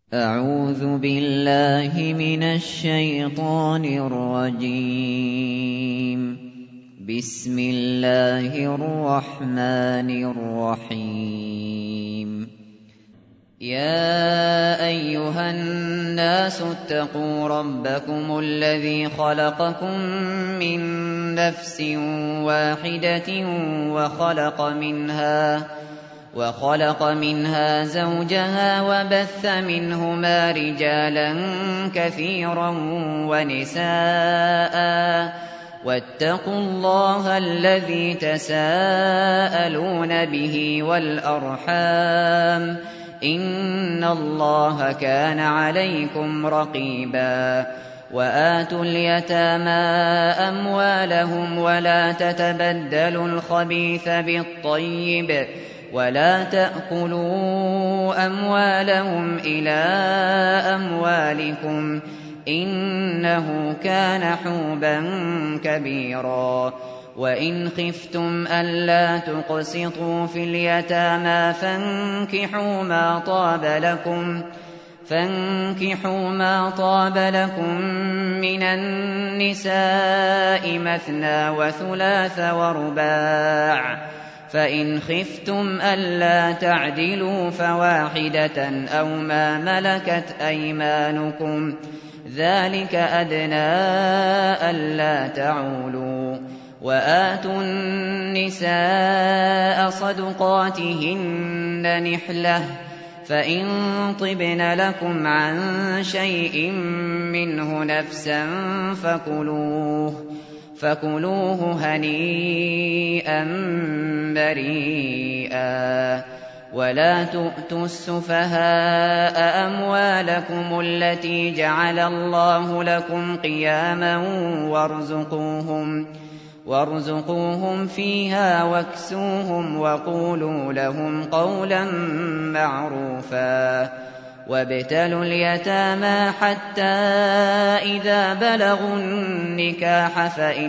أعوذ بالله من الشيطان الرجيم. بسم الله الرحمن الرحيم. يا أيها الناس اتقوا ربكم الذي خلقكم من نفس واحدة وخلق منها زوجها وبث منهما رجالا كثيرا ونساء واتقوا الله الذي تساءلون به والأرحام إن الله كان عليكم رقيبا. وآتوا اليتامى أموالهم ولا تتبدلوا الخبيث بالطيب ولا تأكلوا أموالهم إلى أموالكم إنه كان حوبا كبيرا. وإن خفتم ألا تقسطوا في اليتامى فانكحوا ما طاب لكم من النساء مثنى وثلاث ورباع، فإن خفتم ألا تعدلوا فواحدة أو ما ملكت أيمانكم ذلك أدنى ألا تعولوا. وآتوا النساء صدقاتهن نحلة، فإن طبن لكم عن شيء منه نفسا فكلوه هنيئا مريئا. ولا تؤتوا السفهاء أموالكم التي جعل الله لكم قياما وارزقوهم فيها واكسوهم وقولوا لهم قولا معروفا. وابتلوا اليتامى حتى إذا بلغوا النكاح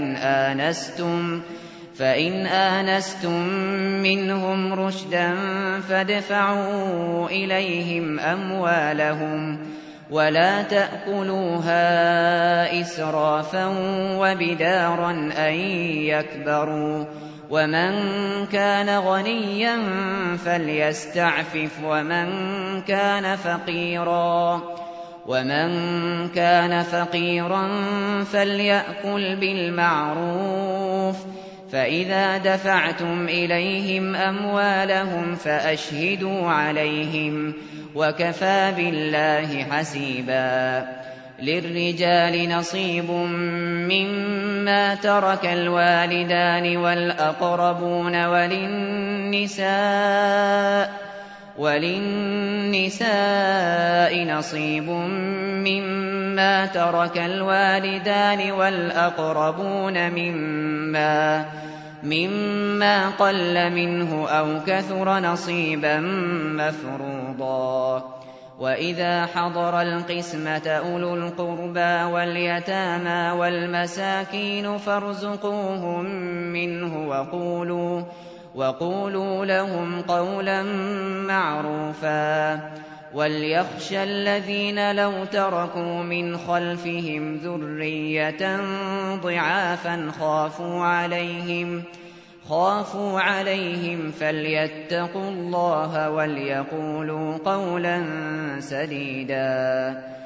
فإن آنستم منهم رشدا فادفعوا إليهم أموالهم ولا تأكلوها إسرافا وبدارا أن يكبروا. ومن كان غنيا فليستعفف ومن كان فقيرا فليأكل بالمعروف. فإذا دفعتم إليهم أموالهم فأشهدوا عليهم وكفى بالله حسيبا. للرجال نصيب مما ترك الوالدان والأقربون وللنساء نصيب مما ترك الوالدان والأقربون مما قل منه أو كثر نصيبا مفروضا. وإذا حضر القسمة أولو القربى واليتامى والمساكين فارزقوهم منه وقولوا لهم قولا معروفا. وليخشى الذين لو تركوا من خلفهم ذرية ضعافا خافوا عليهم فليتقوا الله وليقولوا قولا سديدا.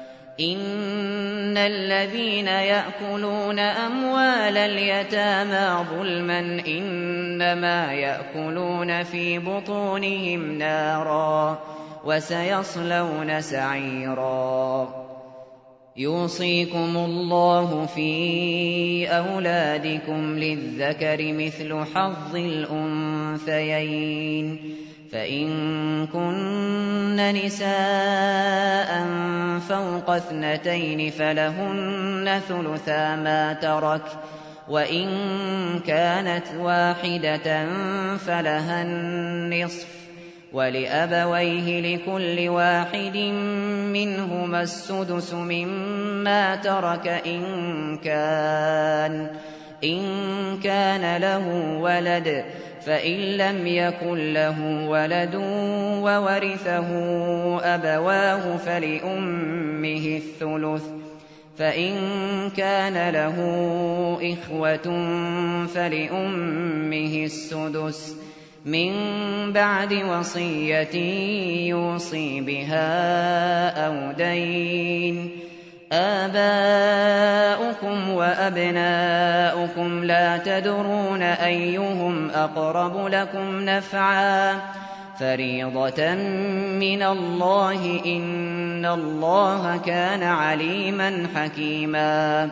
إن الذين يأكلون أموال اليتامى ظلما إنما يأكلون في بطونهم نارا وسيصلون سعيرا. يوصيكم الله في أولادكم للذكر مثل حظ الأنثيين، فإن كن نساء فوق 2 فلهن ثلثا ما ترك، وإن كانت واحدة فلها النصف، ولأبويه لكل واحد منهما السدس مما ترك إن كان له ولد، فإن لم يكن له ولد وورثه أبواه فلأمه الثلث، فإن كان له إخوة فلأمه السدس، من بعد وصية يوصي بها أو دين. آباؤكم وأبناؤكم لا تدرون أيهم أقرب لكم نفعا، فريضة من الله، إن الله كان عليما حكيما.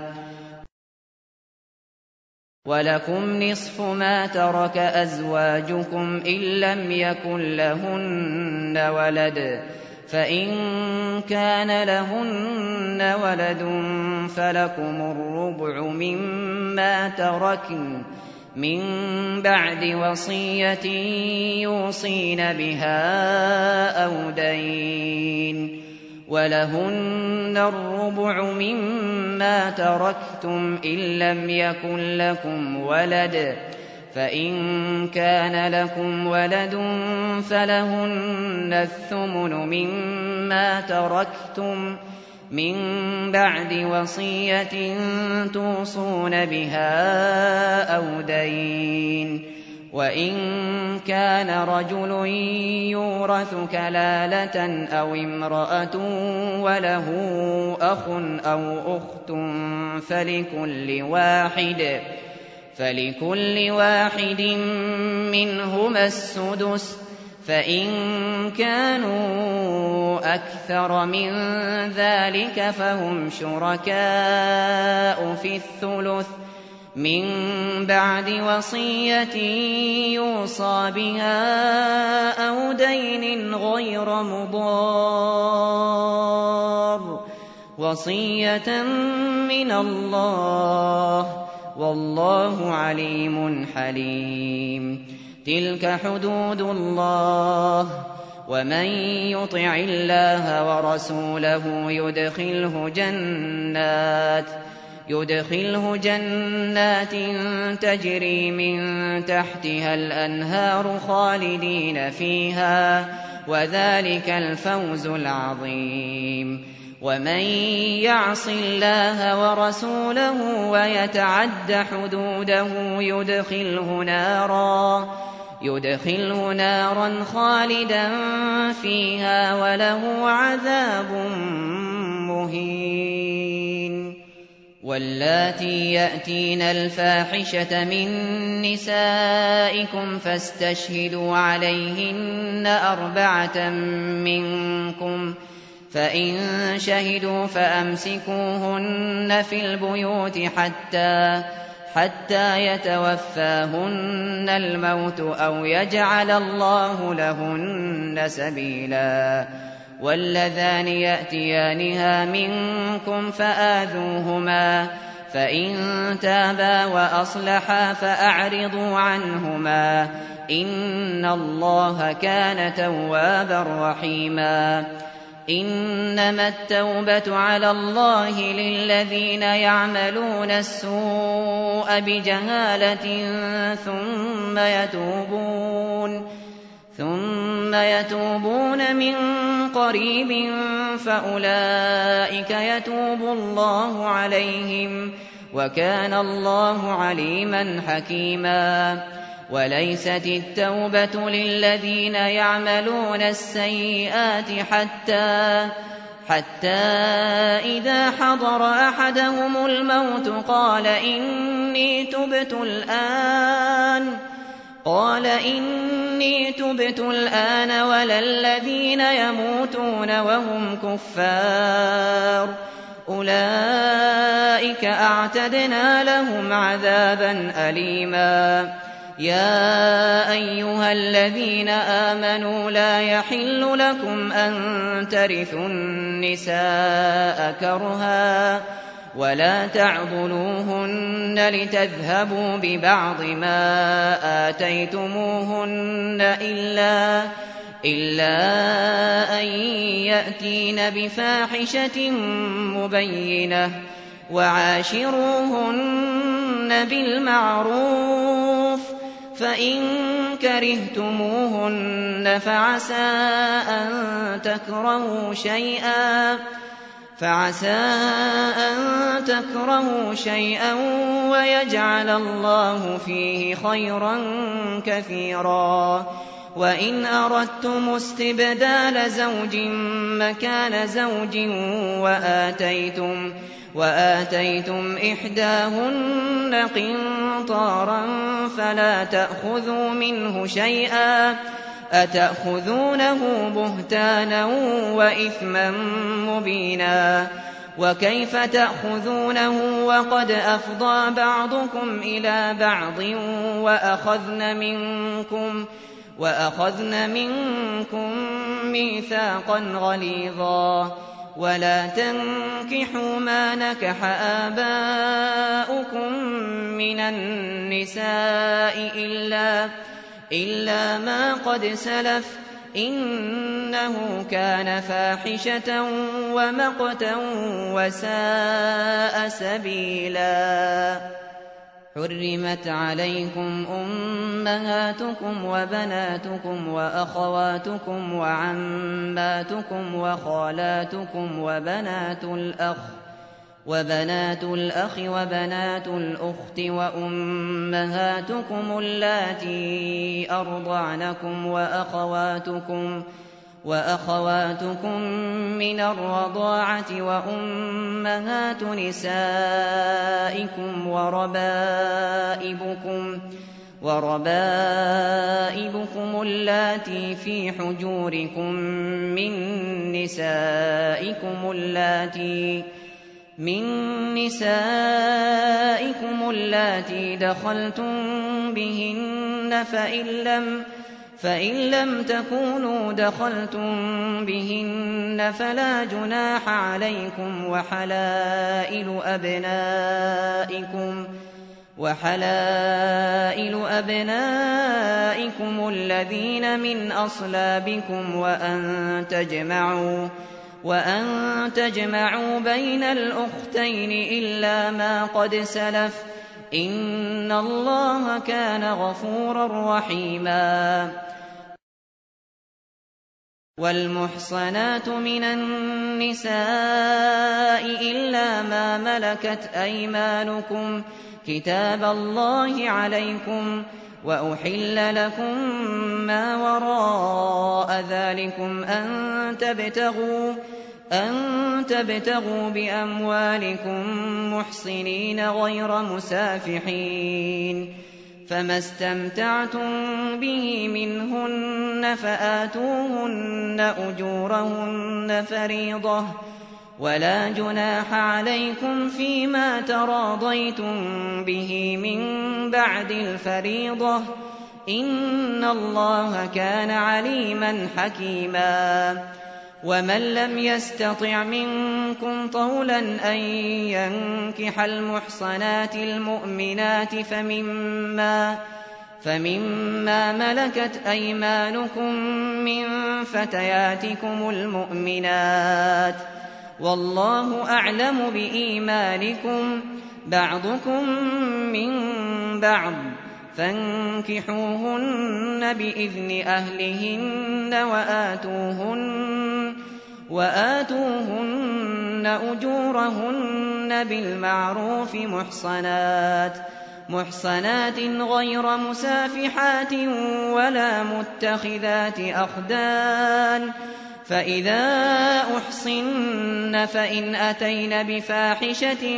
ولكم نصف ما ترك أزواجكم إن لم يكن لهن ولد، فإن كان لهن ولد فلكم الربع مما تركن من بعد وصية يوصين بها أو دين، ولهن الربع مما تركتم إن لم يكن لكم ولد، فإن كان لكم ولد فلهن الثمن مما تركتم من بعد وصية توصون بها أو دين. وإن كان رجل يورث كلالة أو امرأة وله أخ أو أخت فلكل واحد منهما السدس، فإن كانوا أكثر من ذلك فهم شركاء في الثلث، من بعد وصية يوصى بها أو دين غير مضار، وصية من الله، والله عليم حليم. تلك حدود الله، ومن يطع الله ورسوله يدخله جنات تجري من تحتها الأنهار خالدين فيها، وذلك الفوز العظيم. ومن يعص الله ورسوله ويتعد حدوده يدخله نارا خالدا فيها وله عذاب مهين. واللاتي يأتين الفاحشة من نسائكم فاستشهدوا عليهن 4 منكم، فإن شهدوا فأمسكوهن في البيوت حتى يتوفاهن الموت أو يجعل الله لهن سبيلا. واللذان يأتيانها منكم فآذوهما، فإن تابا وأصلحا فأعرضوا عنهما، إن الله كان توابا رحيما. إنما التوبة على الله للذين يعملون السوء بجهالة ثم يتوبون من قريب فأولئك يتوب الله عليهم، وكان الله عليما حكيما. وليست التوبة للذين يعملون السيئات حتى إذا حضر أحدهم الموت قال إني تبت الآن، ولا الذين يموتون وهم كفار، أولئك أعتدنا لهم عذابا أليما. يا أيها الذين آمنوا لا يحل لكم أن ترثوا النساء كرها، ولا تعضلوهن لتذهبوا ببعض ما آتيتموهن إلا أن يأتين بفاحشة مبينة، وعاشروهن بالمعروف، فإن كرهتموهن فعسى أن تكرهوا شيئا ويجعل الله فيه خيرا كثيرا. وإن أردتم استبدال زوج مكان زوج وآتيتم إحداهن قنطارا فلا تأخذوا منه شيئا أتأخذونه بهتانا وإثما مبينا. وكيف تأخذونه وقد أفضى بعضكم إلى بعض وأخذن منكم ميثاقا غليظا. ولا تنكحوا ما نكح آباؤكم من النساء إلا ما قد سلف إنه كان فاحشة ومقتا وساء سبيلا. حرمت عليكم أمهاتكم وبناتكم وأخواتكم وعماتكم وخالاتكم وبنات الأخ وبنات الأخت وأمهاتكم اللاتي أرضعنكم وأخواتكم من الرضاعة وأمهات نسائكم وربائبكم اللاتي في حجوركم من نسائكم اللاتي دخلتم بهن فإن لم تكونوا دخلتم بهن فلا جناح عليكم وحلائل أبنائكم الذين من أصلابكم وأن تجمعوا بين الأختين إلا ما قد سلف إن الله كان غفورا رحيما. والمحصنات من النساء إلا ما ملكت أيمانكم كتاب الله عليكم وأحل لكم ما وراء ذلكم أن تبتغوا بأموالكم محصنين غير مسافحين. فما استمتعتم به منهن فآتوهن أجورهن فريضة ولا جناح عليكم فيما تراضيتم به من بعد الفريضة إن الله كان عليما حكيما. ومن لم يستطع منكم طولا أن ينكح المحصنات المؤمنات فمما ملكت أيمانكم من فتياتكم المؤمنات والله أعلم بإيمانكم بعضكم من بعض فانكحوهن بإذن أهلهن وآتوهن أجورهن بالمعروف محصنات غير مسافحات ولا متخذات أخدان. فإذا أحصن فإن أتين بفاحشة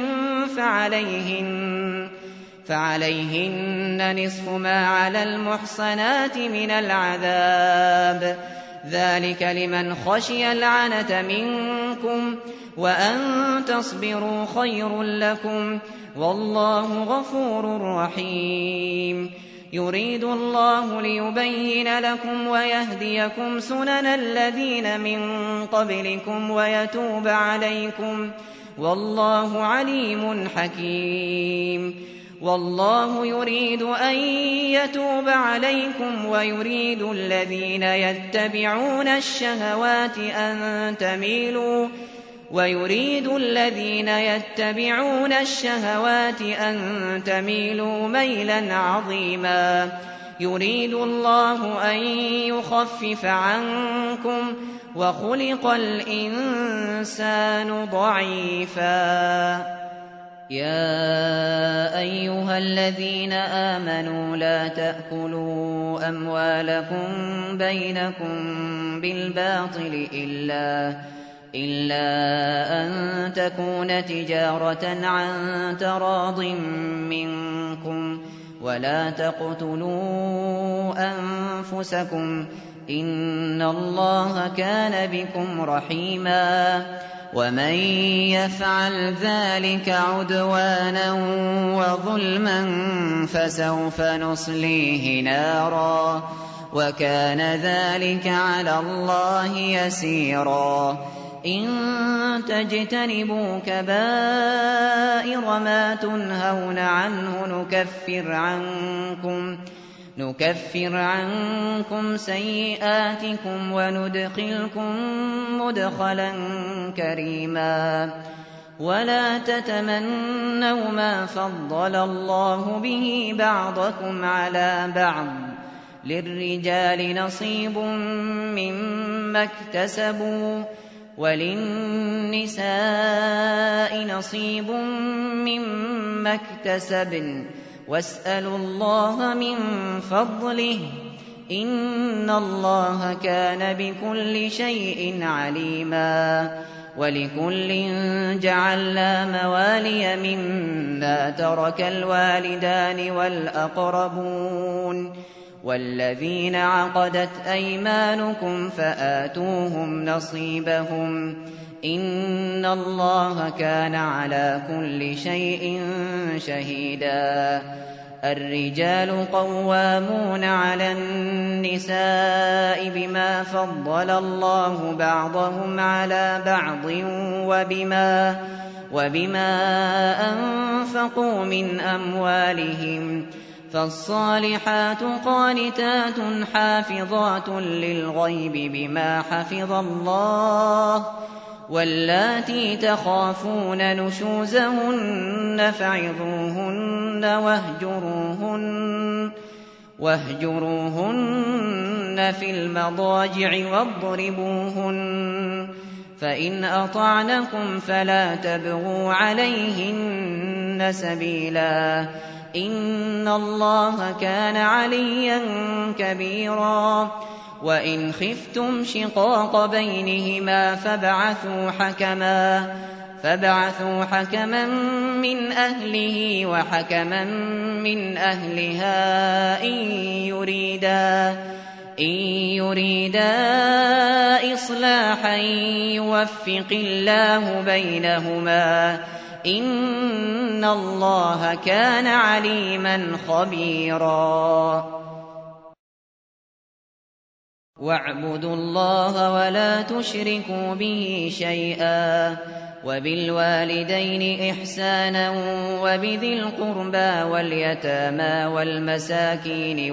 فعليهن نصف ما على المحصنات من العذاب ذلك لمن خشي العنة منكم وأن تصبروا خير لكم والله غفور رحيم. يريد الله ليبين لكم ويهديكم سنن الذين من قبلكم ويتوب عليكم والله عليم حكيم. والله يريد أن يتوب عليكم ويريد الذين يتبعون الشهوات أن تميلوا ميلا عظيما. يريد الله أن يخفف عنكم وخلق الإنسان ضعيفا. يا أيها الذين آمنوا لا تأكلوا أموالكم بينكم بالباطل إلا أن تكون تجارة عن تراض منكم ولا تقتلوا أنفسكم إن الله كان بكم رحيما. ومن يفعل ذلك عدوانا وظلما فسوف نصليه نارا وكان ذلك على الله يسيرا. إن تجتنبوا كبائر ما تنهون عنه نكفر عنكم سيئاتكم وندخلكم مدخلا كريما. ولا تتمنوا ما فضل الله به بعضكم على بعض للرجال نصيب مما اكتسبوا وللنساء نصيب مما اكتسبن واسألوا الله من فضله إن الله كان بكل شيء عليما. ولكل جعلنا موالي مما ترك الوالدان والأقربون والذين عقدت أيمانكم فآتوهم نصيبهم إن الله كان على كل شيء شهيدا. الرجال قوامون على النساء بما فضل الله بعضهم على بعض وبما أنفقوا من أموالهم فالصالحات قانتات حافظات للغيب بما حفظ الله واللاتي تخافون نشوزهن فعظوهن واهجروهن في المضاجع واضربوهن فإن أطعنكم فلا تبغوا عليهن سبيلا إن الله كان عليا كبيرا. وإن خفتم شقاق بينهما فابعثوا حكما من أهله وحكما من أهلها إن يريدا إصلاحا يوفق الله بينهما إن الله كان عليما خبيرا. واعبدوا الله ولا تشركوا به شيئا وبالوالدين إحسانا وبذي القربى واليتامى والمساكين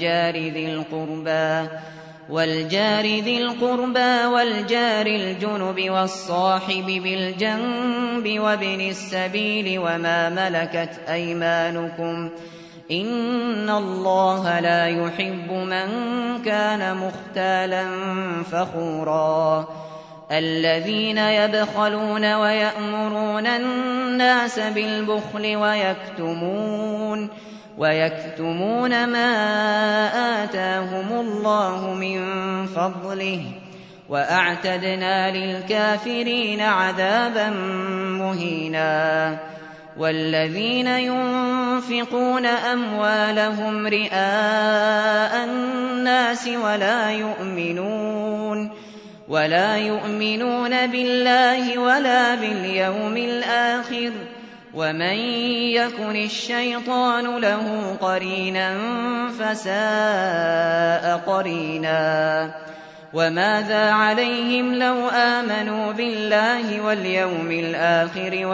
والجار ذي القربى والجار الجنب والصاحب بالجنب وابن السبيل وما ملكت أيمانكم إن الله لا يحب من كان مختالا فخورا. الذين يبخلون ويأمرون الناس بالبخل ويكتمون ما آتاهم الله من فضله وأعتدنا للكافرين عذابا مهينا. والذين ينفقون أموالهم رئاء الناس ولا يؤمنون بالله ولا باليوم الآخر ومن يكن الشيطان له قرينا فساء قرينا. وماذا عليهم لو آمنوا بالله واليوم الآخر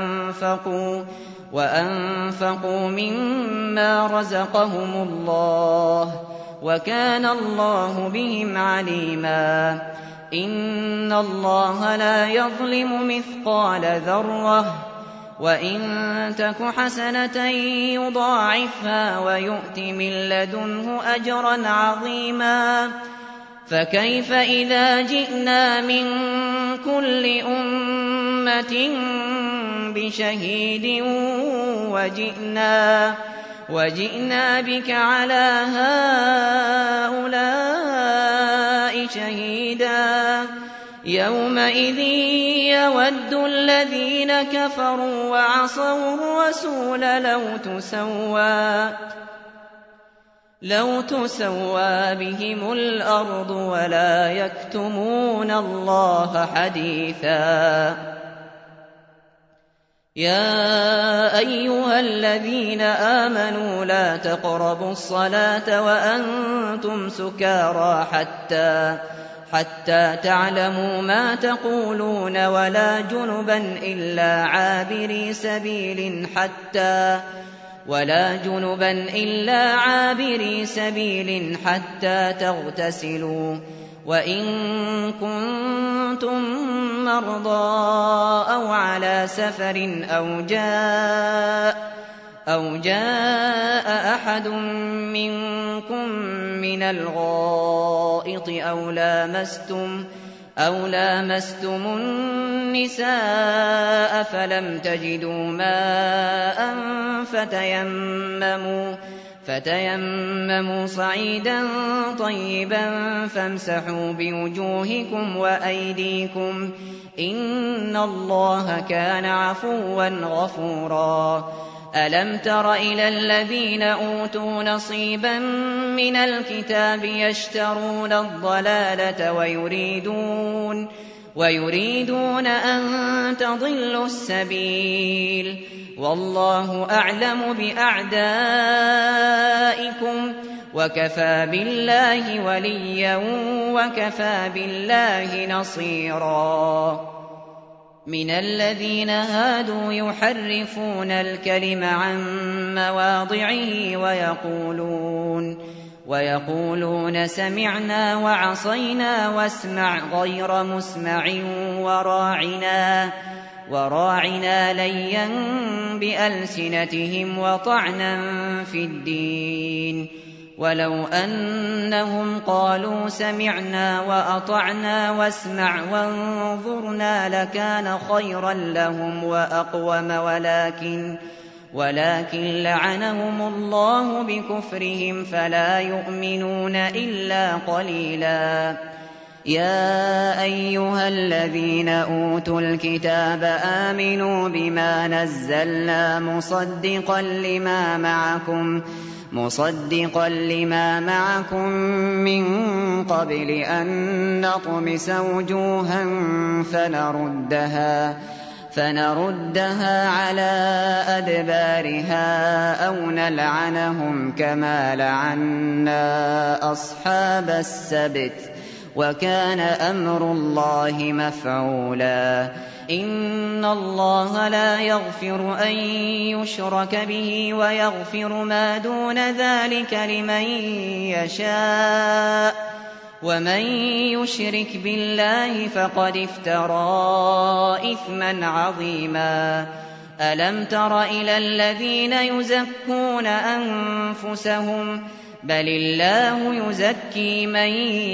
وأنفقوا مما رزقهم الله وكان الله بهم عليما. إن الله لا يظلم مثقال ذرة وإن تك حسنة يضاعفها ويؤت من لدنه أجرا عظيما فكيف إذا جئنا من كل أمة بشهيد وجئنا بك على هؤلاء شهيدا يومئذ يود الذين كفروا وعصوا الرسول لو تسوى بهم الأرض ولا يكتمون الله حديثا يا أيها الذين آمنوا لا تقربوا الصلاة وأنتم سكارى حتى تعلموا ما تقولون ولا جنبا إلا عابري سبيل حتى تغتسلوا وإن كنتم مرضى أو على سفر أو جاء أحد منكم من الغائط أو لامستم النساء فلم تجدوا ماء فتيمموا صعيدا طيبا فامسحوا بوجوهكم وأيديكم إن الله كان عفوا غفورا ألم تر إلى الذين أوتوا نصيبا من الكتاب يشترون الضلالة ويريدون أن تضلوا السبيل والله أعلم بأعدائكم وكفى بالله وليا وكفى بالله نصيرا من الذين هادوا يحرفون الكلم عن مواضعه ويقولون سمعنا وعصينا واسمع غير مسمع وراعنا ليا بألسنتهم وطعنا في الدين ولو أنهم قالوا سمعنا وأطعنا واسمع وانظرنا لكان خيرا لهم وأقوم ولكن لعنهم الله بكفرهم فلا يؤمنون إلا قليلا يا أيها الذين أوتوا الكتاب آمنوا بما نزلنا مصدقا لما معكم من قبل أن نطمس وجوها فنردها على أدبارها أو نلعنهم كما لعنا أصحاب السبت وكان أمر الله مفعولا إن الله لا يغفر أن يشرك به ويغفر ما دون ذلك لمن يشاء ومن يشرك بالله فقد افترى إثما عظيما ألم تر إلى الذين يزكون أنفسهم بل الله يزكي من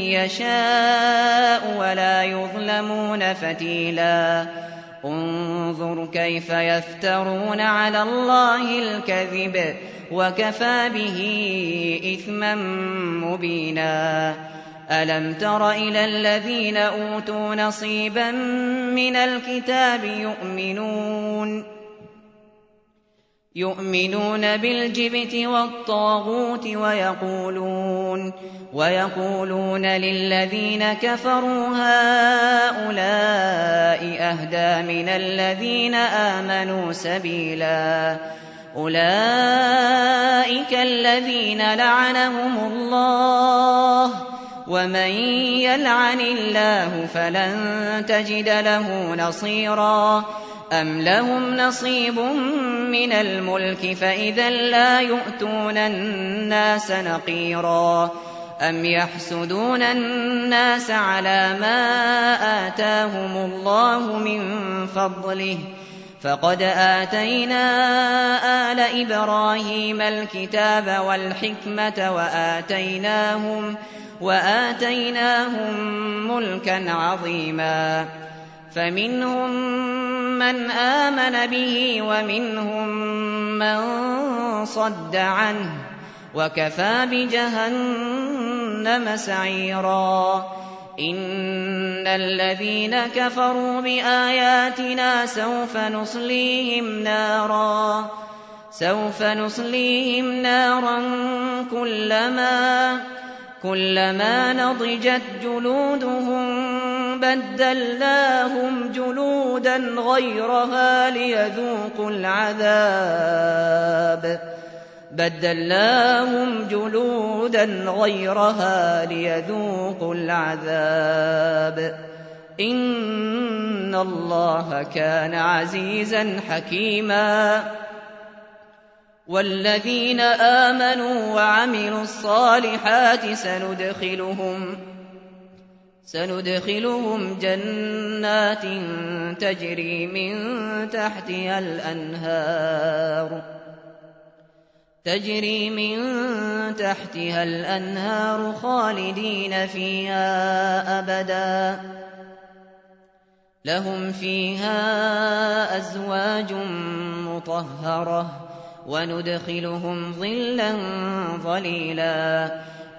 يشاء ولا يظلمون فتيلا انظر كيف يفترون على الله الكذب وكفى به إثما مبينا ألم تر إلى الذين أوتوا نصيبا من الكتاب يؤمنون بالجبت والطاغوت ويقولون للذين كفروا هؤلاء أهدى من الذين آمنوا سبيلا أولئك الذين لعنهم الله ومن يلعن الله فلن تجد له نصيرا أم لهم نصيب من الملك فإذا لا يؤتون الناس نقيرا أم يحسدون الناس على ما آتاهم الله من فضله فقد آتينا آل إبراهيم الكتاب والحكمة وآتيناهم ملكا عظيما فمنهم من آمن به ومنهم من صد عنه وكفى بجهنم سعيرا إن الذين كفروا بآياتنا سوف نصليهم نارا كلما نضجت جلودهم بدلناهم جلودا غيرها ليذوقوا العذاب إن الله كان عزيزا حكيما والذين آمنوا وعملوا الصالحات سندخلهم جنات تجري من تحتها الأنهار خالدين فيها أبدا لهم فيها أزواج مطهرة وندخلهم ظلا ظليلا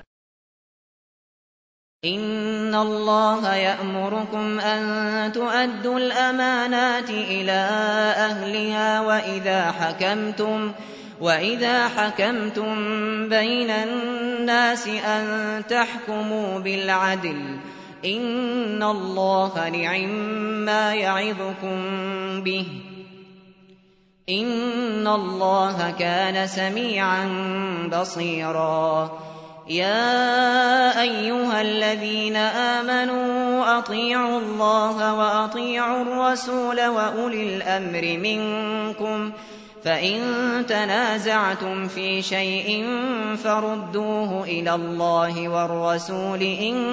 إن الله يأمركم أن تؤدوا الأمانات إلى أهلها وإذا حكمتم بين الناس أن تحكموا بالعدل إن الله نعما يعظكم به إن الله كان سميعا بصيرا يا أيها الذين آمنوا أطيعوا الله وأطيعوا الرسول وأولي الأمر منكم فإن تنازعتم في شيء فردوه إلى الله والرسول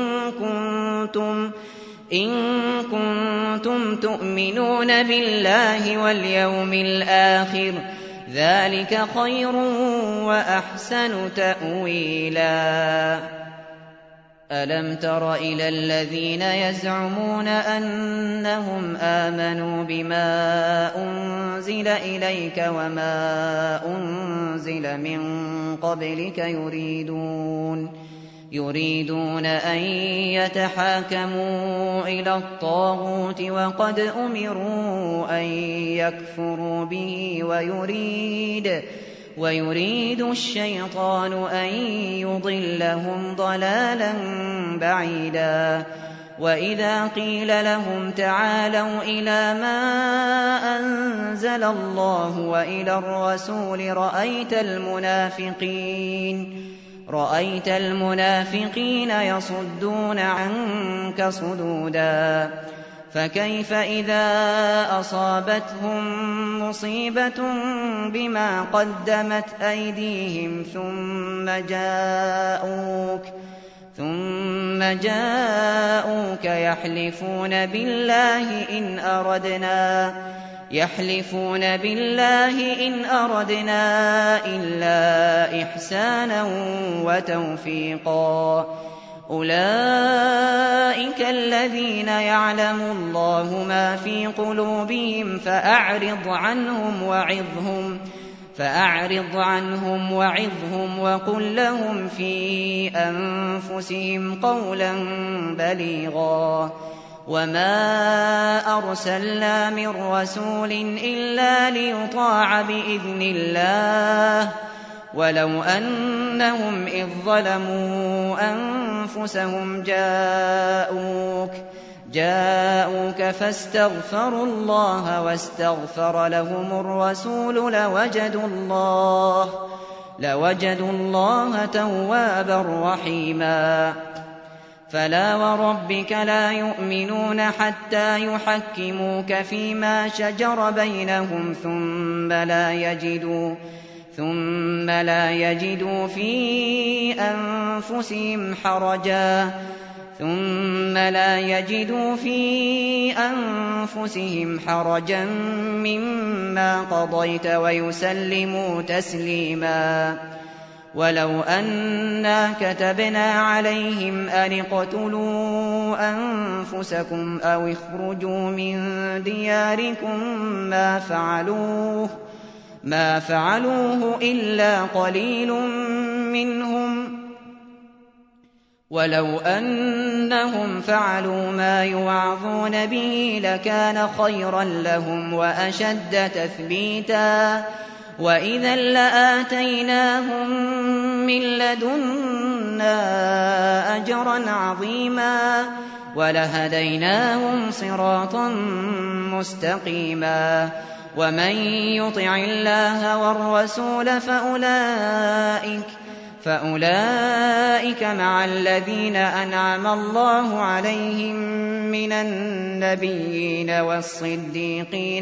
إن كنتم تؤمنون بالله واليوم الآخر ذلك خير وأحسن تأويلا ألم تر إلى الذين يزعمون أنهم آمنوا بما أنزل إليك وما أنزل من قبلك يريدون أن يتحاكموا إلى الطاغوت وقد أمروا أن يكفروا به ويريد الشيطان أن يضلهم ضلالا بعيدا وإذا قيل لهم تعالوا إلى ما أنزل الله وإلى الرسول رأيت المنافقين يصدون عنك صدودا فكيف إذا أصابتهم مصيبة بما قدمت أيديهم ثم جاءوك يحلفون بالله إن أردنا إلا إحسانا وتوفيقا أولئك الذين يعلم الله ما في قلوبهم فأعرض عنهم وعظهم وقل لهم في أنفسهم قولا بليغا وما أرسلنا من رسول إلا ليطاع بإذن الله ولو أنهم إذ ظلموا أنفسهم جاءوك فاستغفروا الله واستغفر لهم الرسول لوجدوا الله توابا رحيما فلا وربك لا يؤمنون حتى يحكموك فيما شجر بينهم ثم لا يجدوا في أنفسهم ثم لا يجدوا في أنفسهم حرجا مما قضيت ويسلموا تسليما. ولو أنا كتبنا عليهم أن اقتلوا أنفسكم أو اخرجوا من دياركم ما فعلوه إلا قليل منهم، ولو أنهم فعلوا ما يوعظون به لكان خيرا لهم وأشد تثبيتا، وإذا لآتيناهم من لدنا أجرا عظيما ولهديناهم صراطا مستقيما. ومن يطع الله والرسول فأولئك مع الذين أنعم الله عليهم من النبيين والصديقين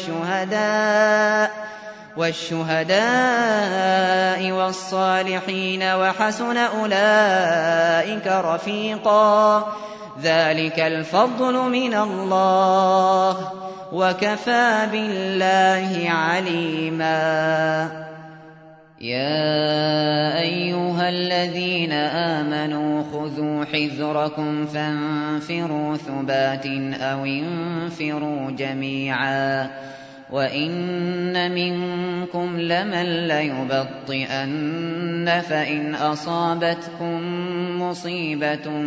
والشهداء والصالحين وحسن أولئك رفيقا. ذلك الفضل من الله وكفى بالله عليما. يا أيها الذين آمنوا خذوا حذركم فانفروا ثبات أو انفروا جميعا. وإن منكم لمن ليبطئن فإن أصابتكم مصيبة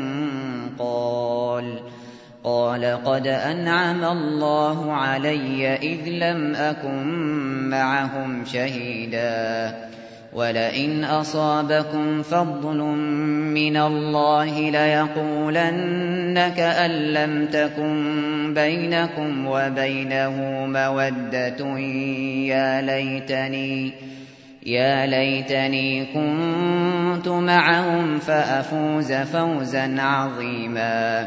قال قد أنعم الله علي إذ لم أكن معهم شهيدا. ولئن أصابكم فضل من الله ليقولن كأن لم تكن بينكم وبينه مودة يا ليتني كنت معهم فأفوز فوزا عظيما.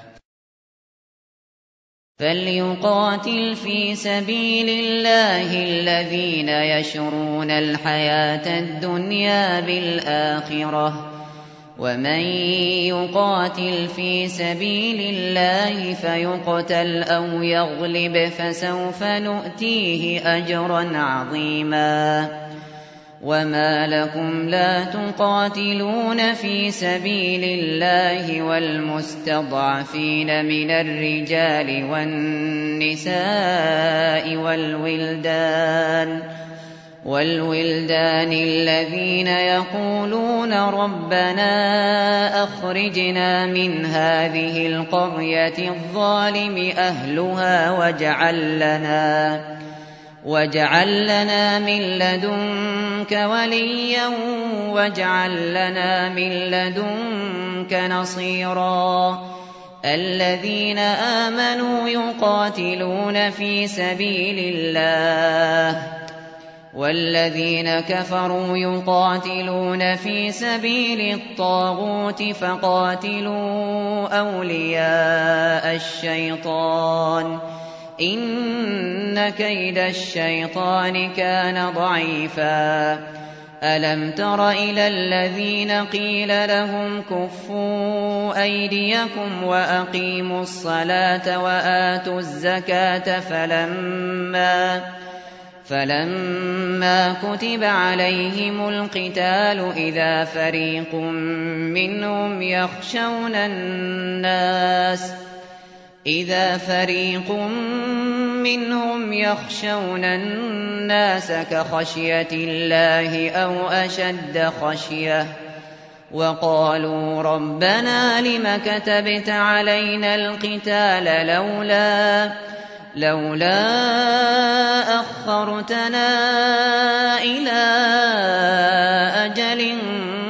فليقاتل في سبيل الله الذين يشرون الحياة الدنيا بالآخرة، ومن يقاتل في سبيل الله فيقتل أو يغلب فسوف نؤتيه أجرا عظيما. وما لكم لا تقاتلون في سبيل الله والمستضعفين من الرجال والنساء والولدان الذين يقولون ربنا أخرجنا من هذه القرية الظالم أهلها واجعل لنا من لدنك وليا واجعل لنا من لدنك نصيرا. الذين آمنوا يقاتلون في سبيل الله والذين كفروا يقاتلون في سبيل الطاغوت فقاتلوا أولياء الشيطان إن كيد الشيطان كان ضعيفا. ألم تر إلى الذين قيل لهم كفوا أيديكم وأقيموا الصلاة وآتوا الزكاة فلما كتب عليهم القتال إذا فريق منهم يخشون الناس كخشية الله أو أشد خشية وقالوا ربنا لم كتبت علينا القتال لولا أخرتنا إلى أجل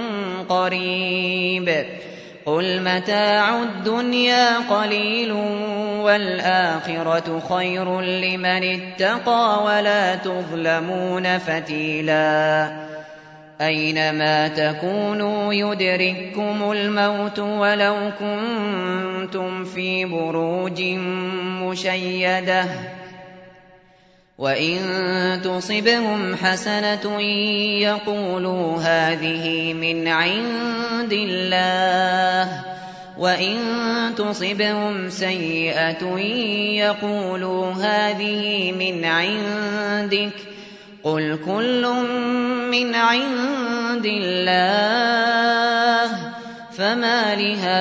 قريب قل متاع الدنيا قليل والآخرة خير لمن اتقى ولا تظلمون فتيلا. أينما تكونوا يدرككم الموت ولو كنتم في بروج مشيدة وإن تصبهم حسنة يقولوا هذه من عند الله وإن تصبهم سيئة يقولوا هذه من عندك قل كل من عند الله فما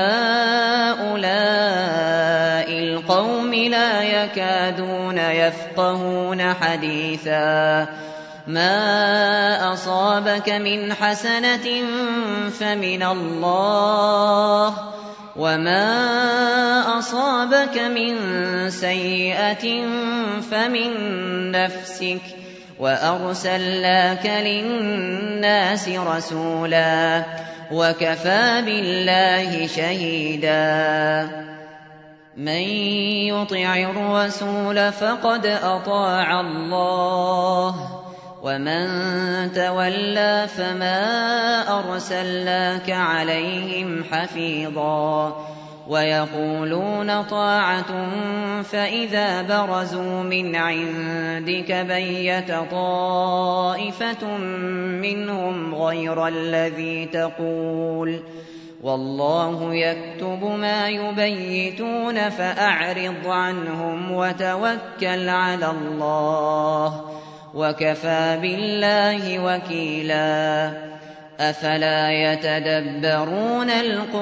لهؤلاء القوم لا يكادون يفقهون حديثا ما أصابك من حسنة فمن الله وما أصابك من سيئة فمن نفسك وأرسلناك للناس رسولا وكفى بالله شهيدا من يطع الرسول فقد أطاع الله ومن تولى فما أرسلناك عليهم حفيظا ويقولون طاعة فإذا برزوا من عندك بيت طائفة منهم غير الذي تقول والله يكتب ما يبيتون فأعرض عنهم وتوكل على الله وكفى بالله وكيلا أفلا يتدبرون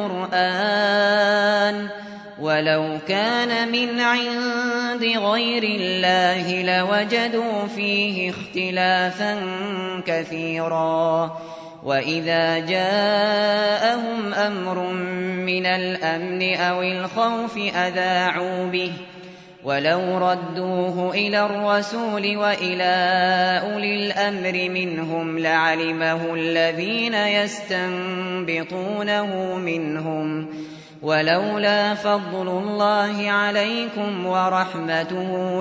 القرآن ولو كان من عند غير الله لوجدوا فيه اختلافا كثيرا وإذا جاءهم أمر من الأمن أو الخوف أذاعوا به ولو ردوه إلى الرسول وإلى أولي الأمر منهم لعلمه الذين يستنبطونه منهم ولولا فضل الله عليكم ورحمته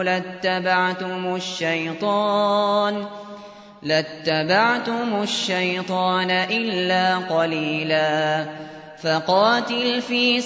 لاتبعتم الشيطان إلا قليلا فقاتل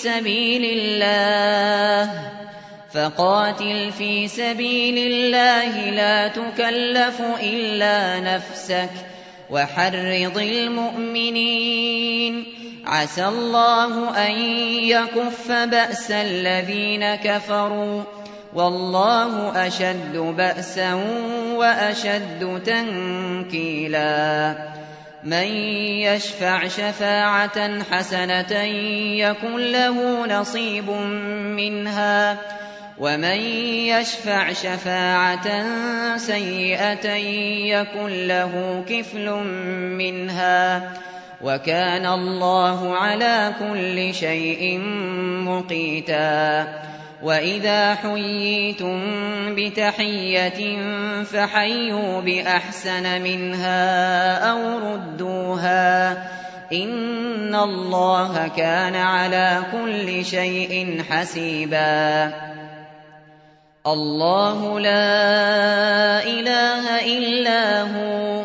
في سبيل الله لا تكلف إلا نفسك وحرض المؤمنين عسى الله أن يكف بأس الذين كفروا والله أشد بأسا وأشد تنكيلا من يشفع شفاعة حسنة يكن له نصيب منها ومن يشفع شفاعة سيئة يكن له كفل منها وكان الله على كل شيء مقيتا وإذا حييتم بتحية فحيوا بأحسن منها أو ردوها إن الله كان على كل شيء حسيبا الله لا إله إلا هو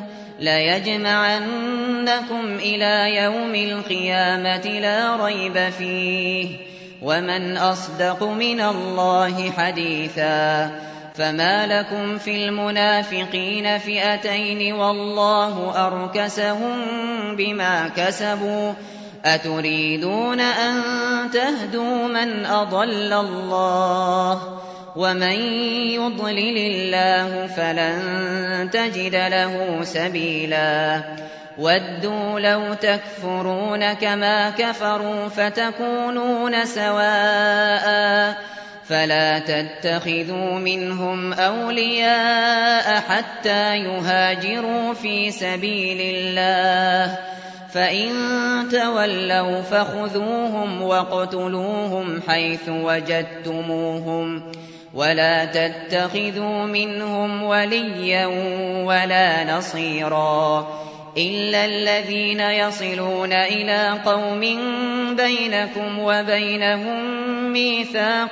ليجمعنكم إلى يوم القيامة لا ريب فيه ومن أصدق من الله حديثا فما لكم في المنافقين فئتين والله أركسهم بما كسبوا أتريدون أن تهدوا من أضل الله ومن يضلل الله فلن تجد له سبيلا ودوا لو تكفرون كما كفروا فتكونون سواء فلا تتخذوا منهم أولياء حتى يهاجروا في سبيل الله فإن تولوا فخذوهم واقتلوهم حيث وجدتموهم ولا تتخذوا منهم وليا ولا نصيرا إلا الذين يصلون إلى قوم بينكم وبينهم ميثاق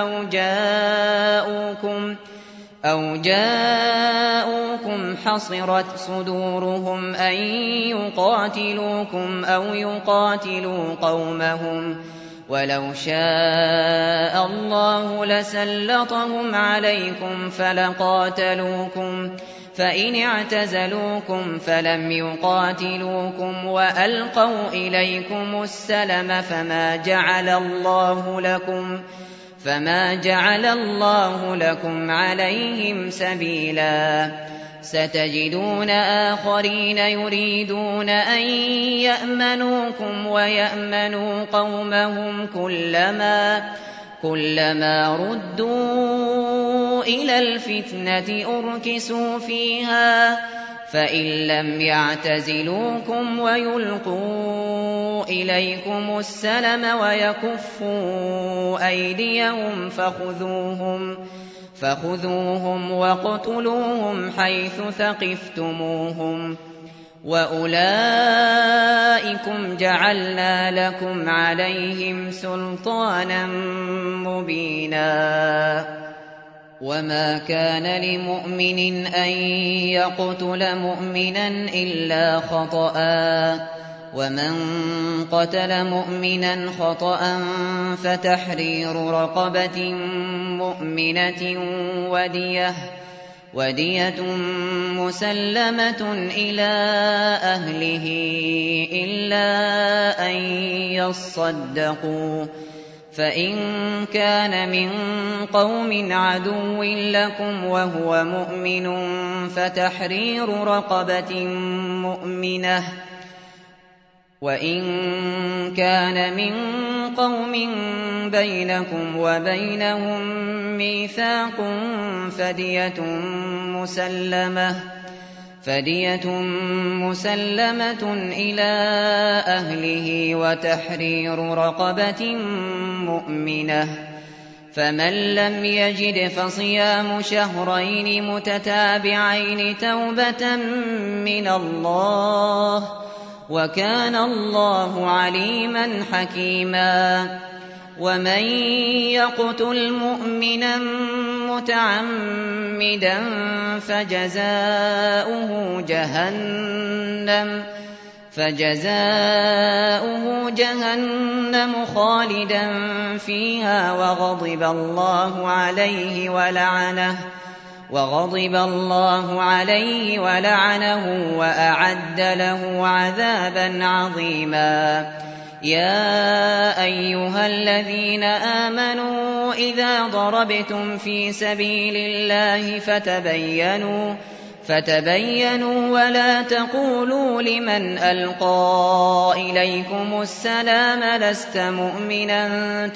أو جاءوكم حصرت صدورهم أن يقاتلوكم أو يقاتلوا قومهم ولو شاء الله لسلطهم عليكم فإن اعتزلوكم فلم يقاتلوكم وألقوا إليكم السلم فما جعل الله لكم عليهم سبيلا. ستجدون آخرين يريدون أن يأمنوكم ويأمنوا قومهم كلما ردوا إلى الفتنة أركسوا فيها، فإن لم يعتزلوكم ويلقوا إليكم السلم ويكفوا أيديهم فخذوهم واقتلوهم حيث ثقفتموهم، وأولئكم جعلنا لكم عليهم سلطانا مبينا. وما كان لمؤمن أن يقتل مؤمنا إلا خطأ، ومن قتل مؤمنا خطأ فتحرير رقبة مؤمنة ودية مسلمة إلى أهله إلا أن يصدقوا، فإن كان من قوم عدو لكم وهو مؤمن فتحرير رقبة مؤمنة، وإن كان من قوم بينكم وبينهم ميثاق فدية مسلمة إلى أهله وتحرير رقبة مؤمنة. فمن لم يجد فصيام شهرين متتابعين توبة من الله، وكان الله عليما حكيما. ومن يقتل مؤمنا متعمدا فجزاؤه جهنم خالدا فيها وغضب الله عليه ولعنه وأعد له عذابا عظيما. يا أيها الذين آمنوا إذا ضربتم في سبيل الله فتبينوا ولا تقولوا لمن ألقى إليكم السلام لست مؤمنا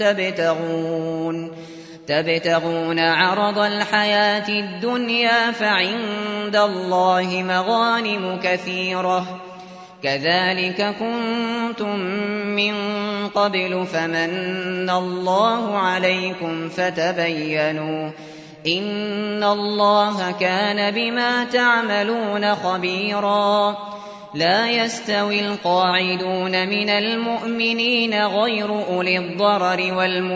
تبتغون عرض الحياة الدنيا فعند الله مغانم كثيرة، كذلك كنتم من قبل فمن الله عليكم فتبينوا، إن الله كان بما تعملون خبيرا. لا يستوي القاعدون من المؤمنين غير أولي الضرر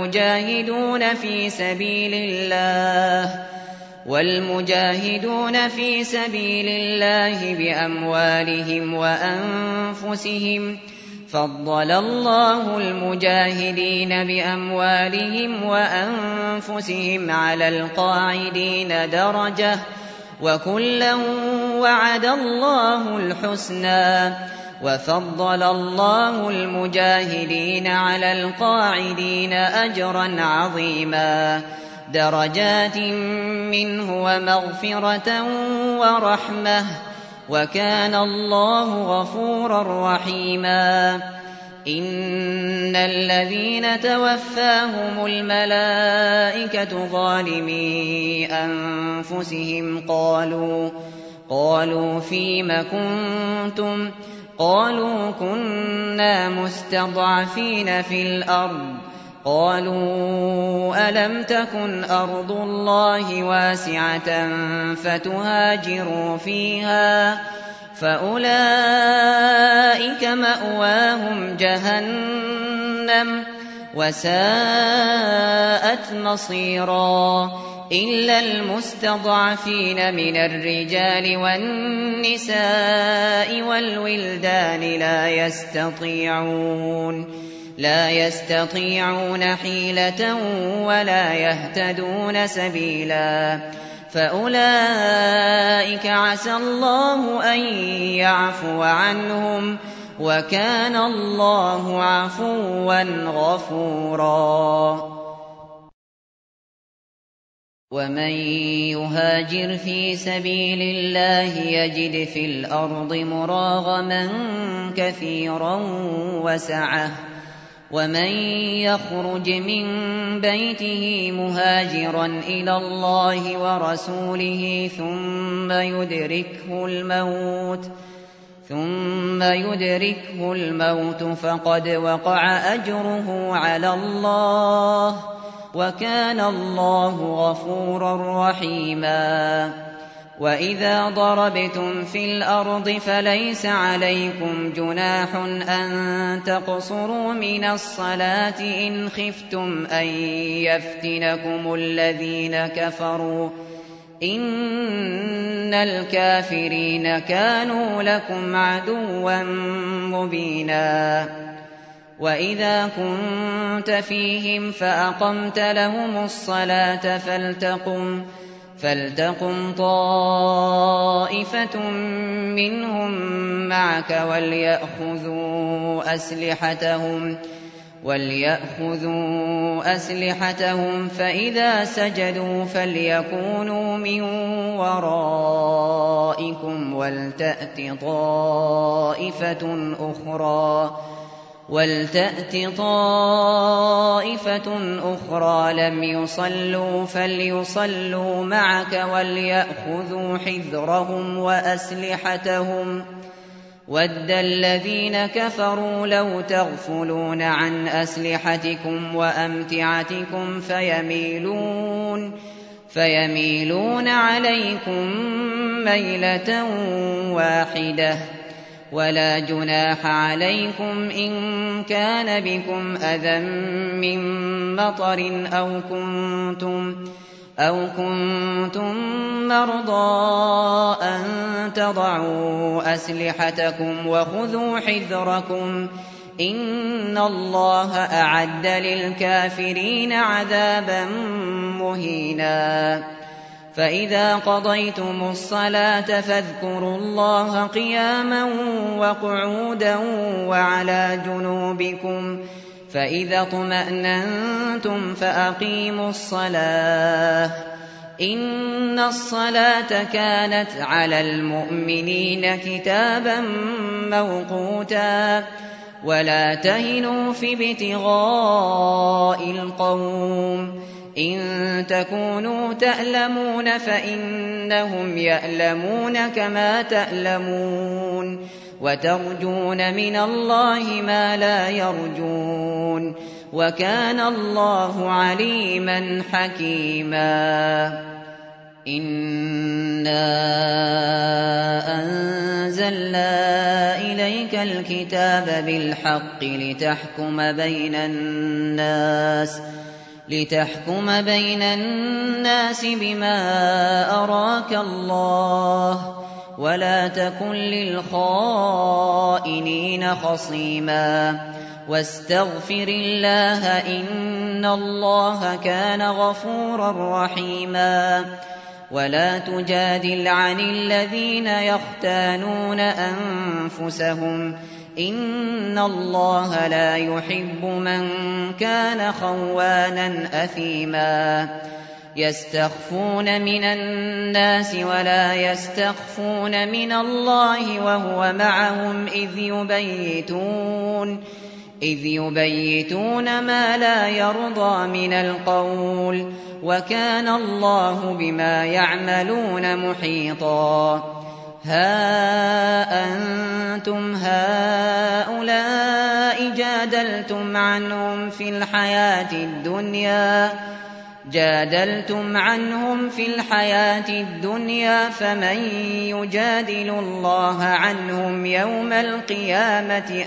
والمجاهدون في سبيل الله بأموالهم وأنفسهم، فضل الله المجاهدين بأموالهم وأنفسهم على القاعدين درجة، وكلا وعد الله الحسنى، وفضل الله المجاهدين على القاعدين أجرا عظيما، درجات منه ومغفرة ورحمة، وكان الله غفورا رحيما. إن الذين توفاهم الملائكة ظالمي أنفسهم قالوا فيم كنتم؟ قالوا كنا مستضعفين في الأرض. قالوا ألم تكن أرض الله واسعة فتهاجروا فيها، فأولئك مأواهم جهنم وساءت مصيرا، إلا المستضعفين من الرجال والنساء والولدان لا يستطيعون لا يستطيعون حيلة ولا يهتدون سبيلا فأولئك عسى الله أن يعفو عنهم وكان الله عفوا غفورا ومن يهاجر في سبيل الله يجد في الأرض مراغما كثيرا وسعة ومن يخرج من بيته مهاجرا إلى الله ورسوله ثم يدركه الموت فقد وقع أجره على الله وكان الله غفورا رحيما وإذا ضربتم في الأرض فليس عليكم جناح أن تقصروا من الصلاة إن خفتم أن يفتنكم الذين كفروا إن الكافرين كانوا لكم عدوا مبينا وإذا كنت فيهم فأقمت لهم الصلاة فلتقم طائفة منهم معك وليأخذوا أسلحتهم فإذا سجدوا فليكونوا من ورائكم ولتأت طائفة أخرى لم يصلوا فليصلوا معك وليأخذوا حذرهم وأسلحتهم وَدَّ الَّذِينَ كَفَرُوا لَوْ تَغْفُلُونَ عَنْ أَسْلِحَتِكُمْ وَأَمْتِعَتِكُمْ فَيَمِيلُونَ عَلَيْكُمْ مَيْلَةً وَاحِدَةً وَلَا جُنَاحَ عَلَيْكُمْ إِن كَانَ بِكُمْ أَذًى مِّن مَّطَرٍ أَوْ كُنتُم مَّرْضَىٰ أَن تَضَعُوا أَسْلِحَتَكُمْ وَخُذُوا حِذْرَكُمْ إِنَّ اللَّهَ أَعَدَّ لِلْكَافِرِينَ عَذَابًا مُّهِينًا فَإِذَا قَضَيْتُمُ الصَّلَاةَ فاذكروا الله قِيَامًا وَقُعُودًا وَعَلَىٰ جُنُوبِكُمْ فَإِذَا اطْمَأْنَنتُمْ فَأَقِيمُوا الصَّلَاةَ إِنَّ الصَّلَاةَ كَانَتْ عَلَى الْمُؤْمِنِينَ كِتَابًا مَّوْقُوتًا وَلَا تَهِنُوا فِي ابْتِغَاءِ الْقَوْمِ إِن تَكُونُوا تَأْلَمُونَ فَإِنَّهُمْ يَأْلَمُونَ كَمَا تَأْلَمُونَ وَتَرْجُونَ مِنَ اللَّهِ مَا لَا يَرْجُونَ وَكَانَ اللَّهُ عَلِيمًا حَكِيمًا إِنَّا أَنزَلْنَا إِلَيْكَ الْكِتَابَ بِالْحَقِّ لِتَحْكُمَ بَيْنَ النَّاسِ بِمَا أَرَاكَ اللَّهُ وَلَا تَكُن لِّلْخَائِنِينَ خَصِيمًا وَاسْتَغْفِرِ اللَّهَ إِنَّ اللَّهَ كَانَ غَفُورًا رَّحِيمًا وَلَا تُجَادِلْ عَنِ الَّذِينَ يَخْتَانُونَ أَنفُسَهُمْ إِنَّ اللَّهَ لَا يُحِبُّ مَن كَانَ خَوَّانًا أَثِيمًا يَسْتَخْفُونَ مِنَ النَّاسِ وَلَا يَسْتَخْفُونَ مِنَ اللَّهِ وَهُوَ مَعَهُمْ إِذْ يُبَيِّتُونَ مَا لَا يَرْضَىٰ مِنَ الْقَوْلِ وَكَانَ اللَّهُ بِمَا يَعْمَلُونَ مُحِيطًا هَا أَنتُمْ هَٰؤُلَاءِ جَادَلْتُمْ عنهم في الحياة الدنيا فمن يجادل الله عنهم يوم القيامة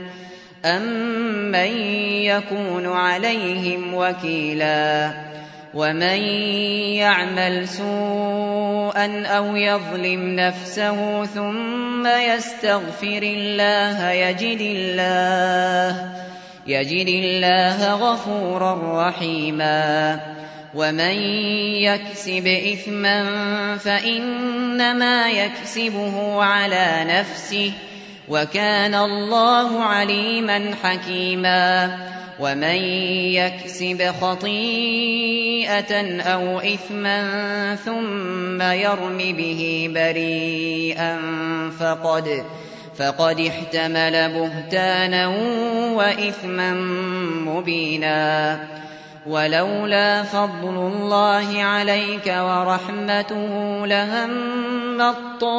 أم من يكون عليهم وكيلا ومن يعمل سوءا أو يظلم نفسه ثم يستغفر الله يجد الله غفورا رحيما. ومن يكسب إثما فإنما يكسبه على نفسه وكان الله عليما حكيما. ومن يكسب خطيئة أو إثما ثم يرم به بريئا فقد احتمل بهتانا وإثما مبينا. ولولا فضل الله عليك ورحمته لهمت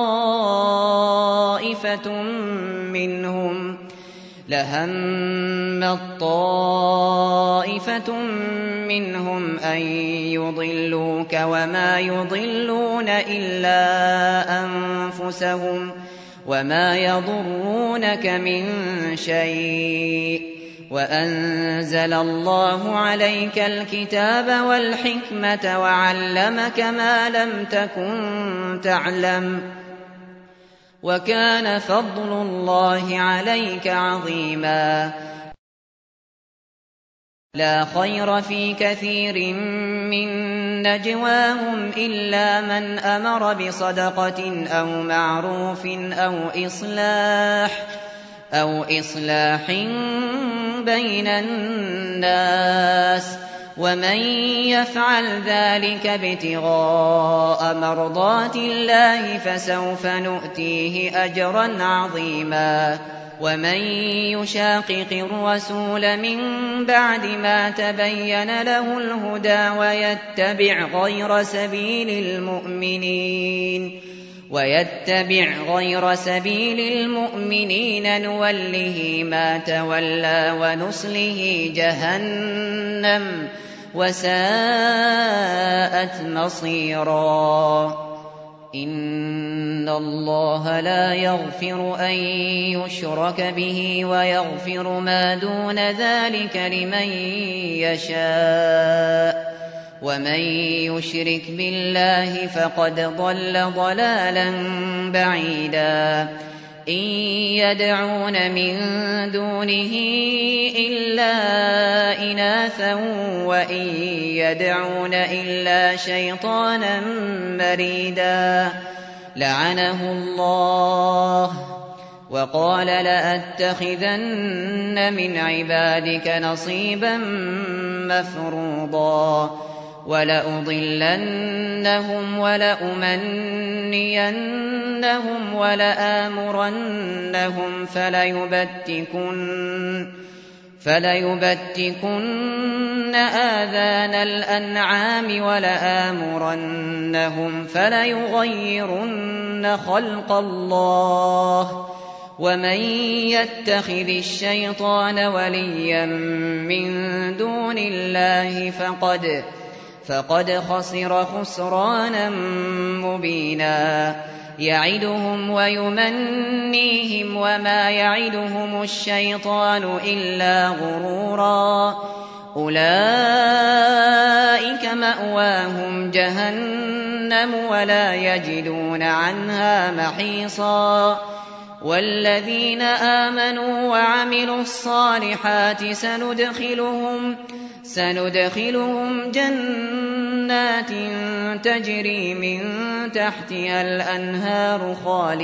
طائفة منهم أن يضلوك وما يضلون إلا أنفسهم وما يضرونك من شيء. وأنزل الله عليك الكتاب والحكمة وعلمك ما لم تكن تعلم وكان فضل الله عليك عظيما. لا خير في كثير من نجواهم إلا من أمر بصدقة أو معروف أو إصلاح بين الناس ومن يفعل ذلك ابتغاء مرضات الله فسوف نؤتيه أجرا عظيما. ومن يشاقق الرسول من بعد ما تبين له الهدى ويتبع غير سبيل المؤمنين نوله ما تولى ونصله جهنم وساءت مصيرا. إن الله لا يغفر أن يشرك به ويغفر ما دون ذلك لمن يشاء ومن يشرك بالله فقد ضل ضلالا بعيدا. إن يدعون من دونه إلا إناثا وإن يدعون إلا شيطانا مريدا لعنه الله وقال لأتخذن من عبادك نصيبا مفروضا ولأضلنهم ولأمنينهم ولآمرنهم فليبتكن آذان الأنعام ولآمرنهم فليغيرن خلق الله ومن يتخذ الشيطان وليا من دون الله فقد خسر خسرانا مبينا. يعدهم ويمنيهم وما يعدهم الشيطان إلا غرورا. أولئك مأواهم جهنم ولا يجدون عنها محيصا. والذين آمنوا وعملوا الصالحات سندخلهم جنات تجري من تحتها الأنهار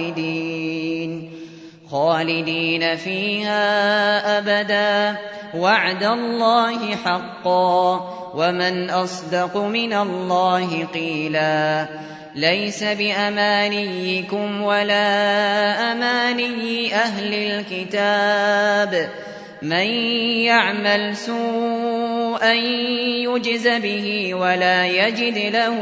خالدين فيها أبدا وعد الله حقا ومن أصدق من الله قيلا. ليس بأمانيكم ولا أماني أهل الكتاب من يعمل سوءا يجز به ولا يجد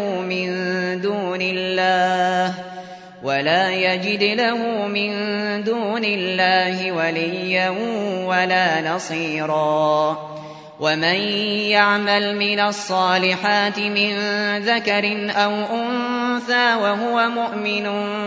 له من دون الله وليا ولا نصيرا. ومن يعمل من الصالحات من ذكر أو أنثى وهو مؤمن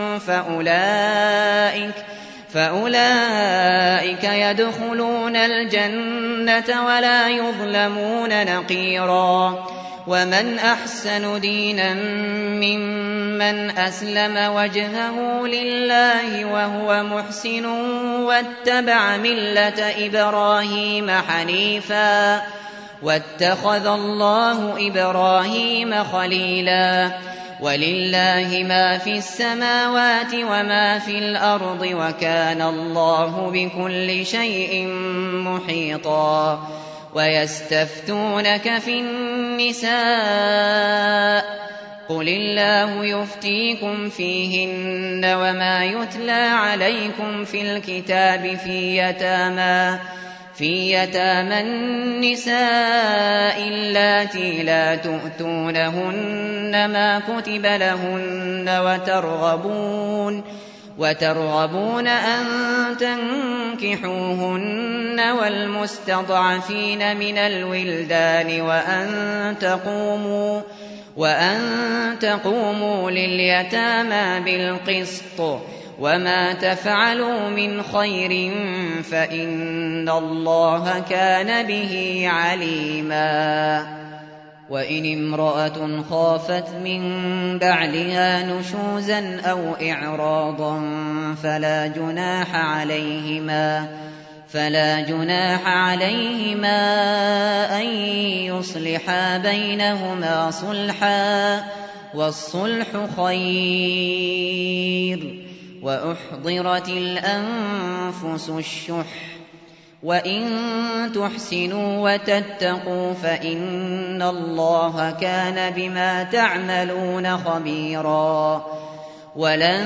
فأولئك يدخلون الجنة ولا يظلمون نقيرا. ومن أحسن دينا ممن أسلم وجهه لله وهو محسن واتبع ملة إبراهيم حنيفا واتخذ الله إبراهيم خليلا ولله ما في السماوات وما في الأرض وكان الله بكل شيء محيطا ويستفتونك في النساء قل الله يفتيكم فيهن وما يتلى عليكم في الكتاب في يتامى النساء اللاتي لا تؤتونهن ما كتب لهن وترغبون أن تنكحوهن والمستضعفين من الولدان وأن تقوموا لليتامى بالقسط وما تفعلوا من خير فإن الله كان به عليما وإن امرأة خافت من بعلها نشوزا أو إعراضا فلا جناح عليهما أن يصلحا بينهما صلحا والصلح خير وأحضرت الأنفس الشح وإن تحسنوا وتتقوا فإن الله كان بما تعملون خبيرا ولن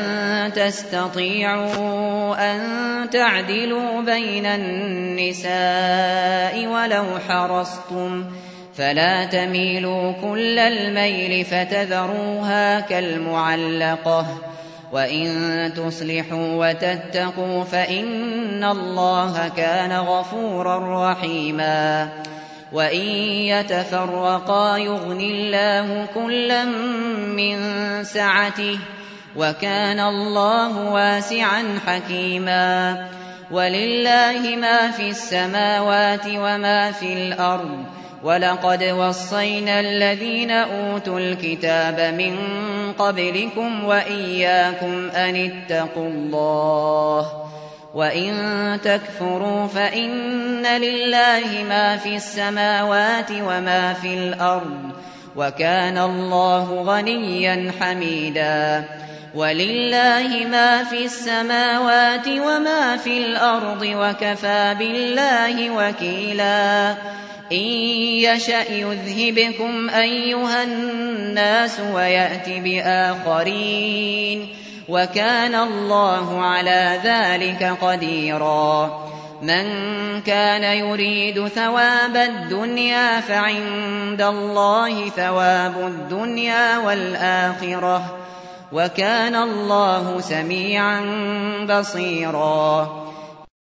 تستطيعوا أن تعدلوا بين النساء ولو حرصتم فلا تميلوا كل الميل فتذروها كالمعلقة وإن تصلحوا وتتقوا فإن الله كان غفورا رحيما وإن يتفرقا يغن الله كلا من سعته وكان الله واسعا حكيما ولله ما في السماوات وما في الأرض ولقد وصينا الذين أوتوا الكتاب من قبلكم وإياكم أن اتقوا الله وإن تكفروا فإن لله ما في السماوات وما في الأرض وكان الله غنيا حميدا ولله ما في السماوات وما في الأرض وكفى بالله وكيلا إن يشأ يذهبكم أيها الناس ويأت بآخرين وكان الله على ذلك قديرا من كان يريد ثواب الدنيا فعند الله ثواب الدنيا والآخرة وكان الله سميعا بصيرا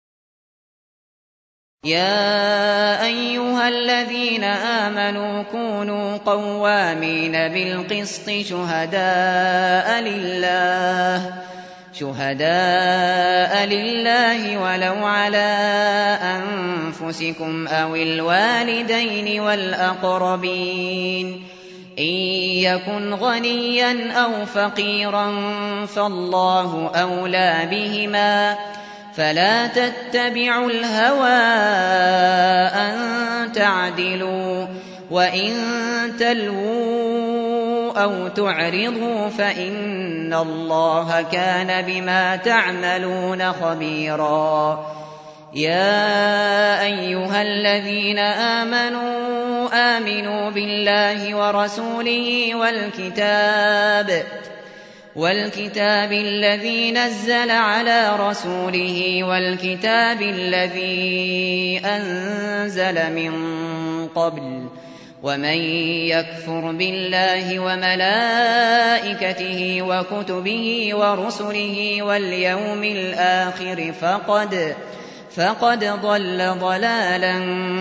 يا أيها الذين آمنوا كونوا قوامين بالقسط شهداء لله ولو على أنفسكم أو الوالدين والأقربين إن يكن غنيا أو فقيرا فالله أولى بهما فلا تتبعوا الهوى أن تعدلوا وإن تلووا أو تعرضوا فإن الله كان بما تعملون خبيرا يا أيها الذين آمنوا بالله ورسوله والكتاب الذي نزل على رسوله والكتاب الذي أنزل من قبل ومن يكفر بالله وملائكته وكتبه ورسله واليوم الآخر فقد ضل ضلالا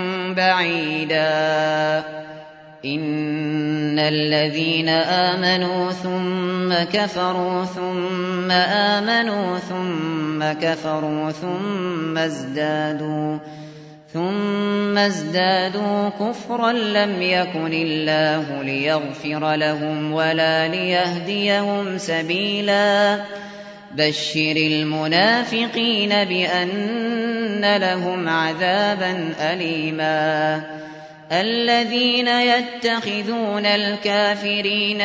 بعيدا إن الذين آمنوا ثم كفروا ثم آمنوا ثم كفروا ثم ازدادوا ثم ازدادوا كفرا لم يكن الله ليغفر لهم ولا ليهديهم سبيلا بشر المنافقين بأن لهم عذابا أليما الذين يتخذون الكافرين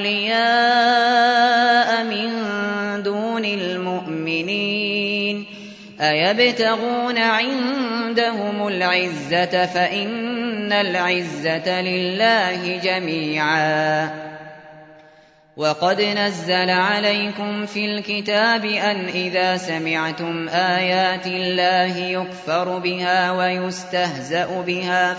أولياء من دون المؤمنين أيبتغون عندهم العزة فإن العزة لله جميعا وقد نزل عليكم في الكتاب أن إذا سمعتم آيات الله يكفر بها ويستهزأ بها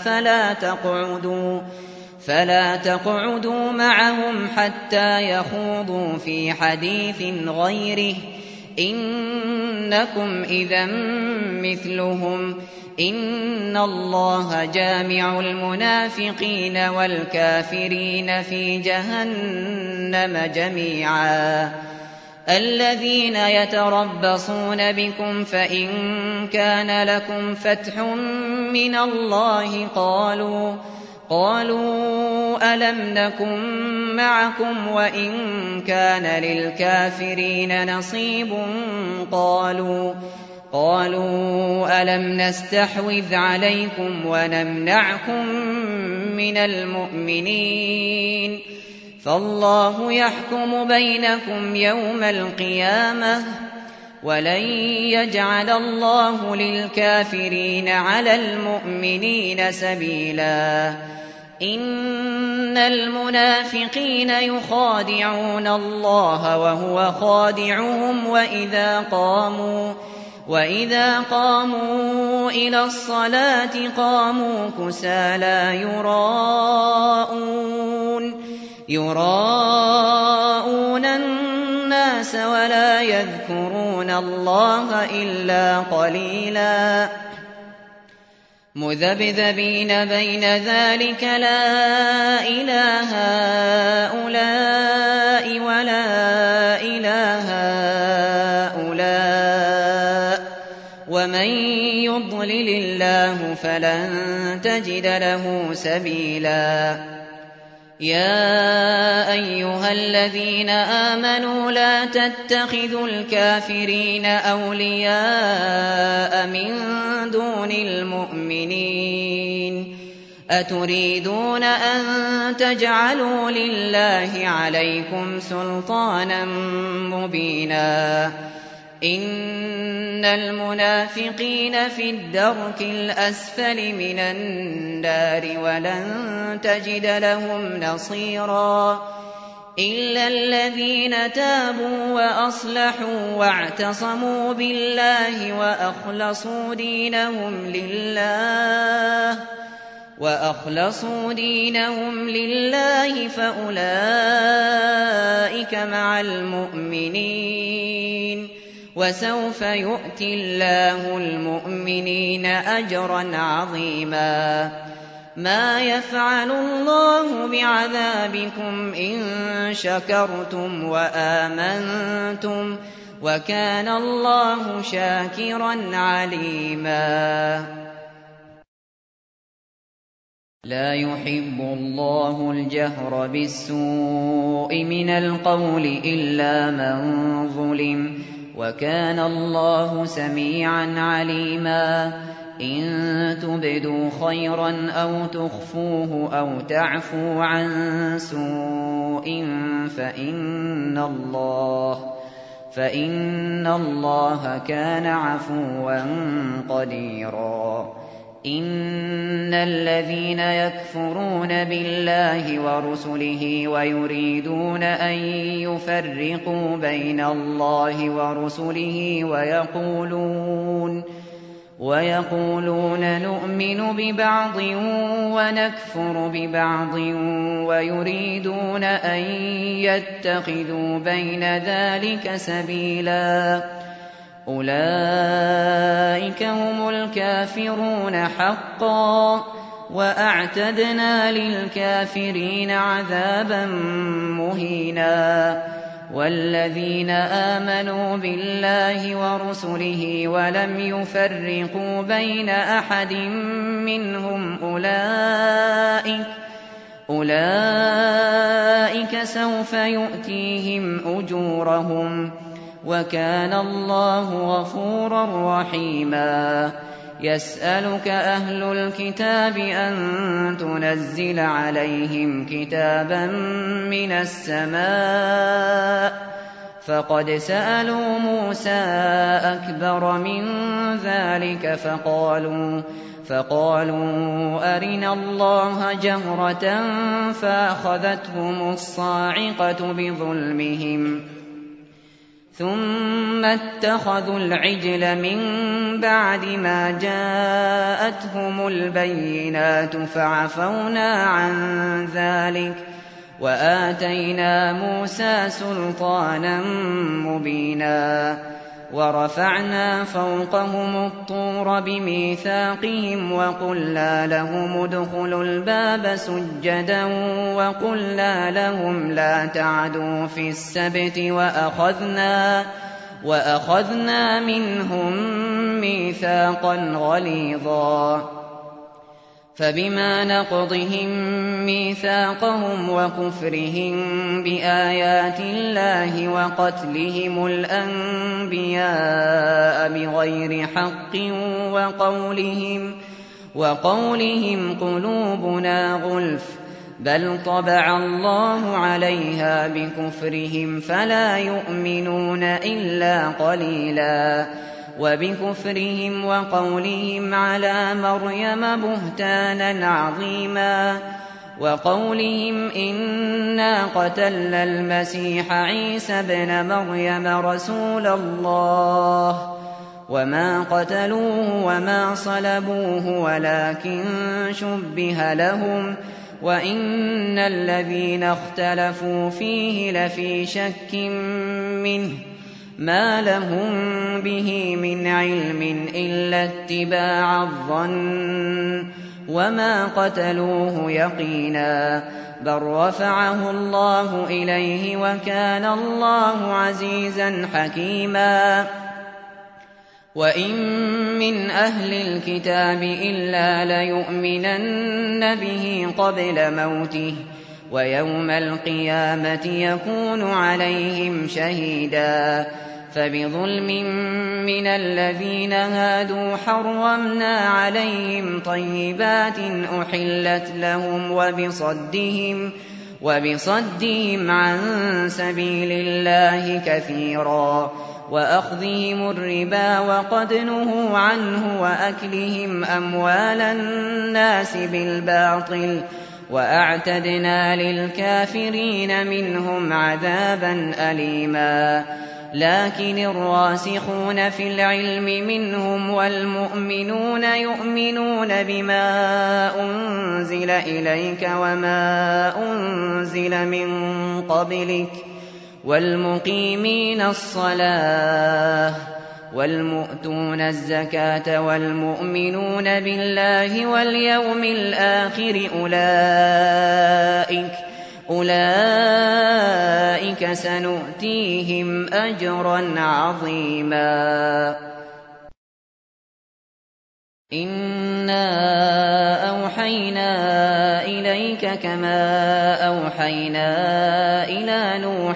فلا تقعدوا معهم حتى يخوضوا في حديث غيره إنكم إذا مثلهم إن الله جامع المنافقين والكافرين في جهنم جميعا الذين يتربصون بكم فإن كان لكم فتح من الله قالوا ألم نكن معكم وإن كان للكافرين نصيب قالوا ألم نستحوذ عليكم ونمنعكم من المؤمنين فالله يحكم بينكم يوم القيامة ولن يجعل الله للكافرين على المؤمنين سبيلا إن المنافقين يخادعون الله وهو خادعهم وإذا قاموا إلى الصلاة قاموا كسالى يراءون الناس ولا يذكرون الله إلا قليلا مذبذبين بين ذلك لا إله هؤلاء ولا إله هؤلاء ومن يضلل الله فلن تجد له سبيلا يا أيها الذين آمنوا لا تتخذوا الكافرين أولياء من دون المؤمنين أتريدون أن تجعلوا لله عليكم سلطانا مبينا إن المنافقين في الدرك الأسفل من النار ولن تجد لهم نصيرا إلا الذين تابوا وأصلحوا واعتصموا بالله وأخلصوا دينهم لله فأولئك مع المؤمنين وسوف يؤتي الله المؤمنين أجرا عظيما ما يفعل الله بعذابكم إن شكرتم وآمنتم وكان الله شاكرا عليما لا يحب الله الجهر بالسوء من القول إلا من ظلم وكان الله سميعا عليما إن تبدوا خيرا أو تخفوه أو تعفوا عن سوء فإن الله كان عفوا قديرا إن الذين يكفرون بالله ورسله ويريدون أن يفرقوا بين الله ورسله ويقولون نؤمن ببعض ونكفر ببعض ويريدون أن يتخذوا بين ذلك سبيلا أولئك هم الكافرون حقا وأعتدنا للكافرين عذابا مهينا والذين آمنوا بالله ورسله ولم يفرقوا بين أحد منهم أولئك سوف يؤتيهم أجورهم وكان الله غفورا رحيما. يسألك أهل الكتاب أن تنزل عليهم كتابا من السماء فقد سألوا موسى أكبر من ذلك فقالوا أرنا الله جهرة فأخذتهم الصاعقة بظلمهم ثم اتخذوا العجل من بعد ما جاءتهم البينات فعفونا عن ذلك وآتينا موسى سلطانا مبينا. ورفعنا فوقهم الطور بميثاقهم وقلنا لهم ادخلوا الباب سجدا وقلنا لهم لا تعدوا في السبت وأخذنا منهم ميثاقا غليظا. فبما نقضهم ميثاقهم وكفرهم بآيات الله وقتلهم الأنبياء بغير حق وقولهم قلوبنا غلف بل طبع الله عليها بكفرهم فلا يؤمنون إلا قليلا. وبكفرهم وقولهم على مريم بهتانا عظيما وقولهم إنا قتلنا المسيح عيسى ابن مريم رسول الله وما قتلوه وما صلبوه ولكن شبه لهم وإن الذين اختلفوا فيه لفي شك منه ما لهم به من علم إلا اتباع الظن وما قتلوه يقينا بل رفعه الله إليه وكان الله عزيزا حكيما. وإن من أهل الكتاب إلا ليؤمنن به قبل موته ويوم القيامة يكون عليهم شهيدا. فبظلم من الذين هادوا حرمنا عليهم طيبات أحلت لهم وبصدهم عن سبيل الله كثيرا وأخذهم الربا وقد نهوا عنه وأكلهم أموال الناس بالباطل وأعتدنا للكافرين منهم عذابا أليما. لكن الراسخون في العلم منهم والمؤمنون يؤمنون بما أنزل إليك وما أنزل من قبلك والمقيمين الصلاة والمؤتون الزكاة والمؤمنون بالله واليوم الآخر أولئك سنؤتيهم أجرا عظيما. إنا أوحينا إليك كما أوحينا إلى نوح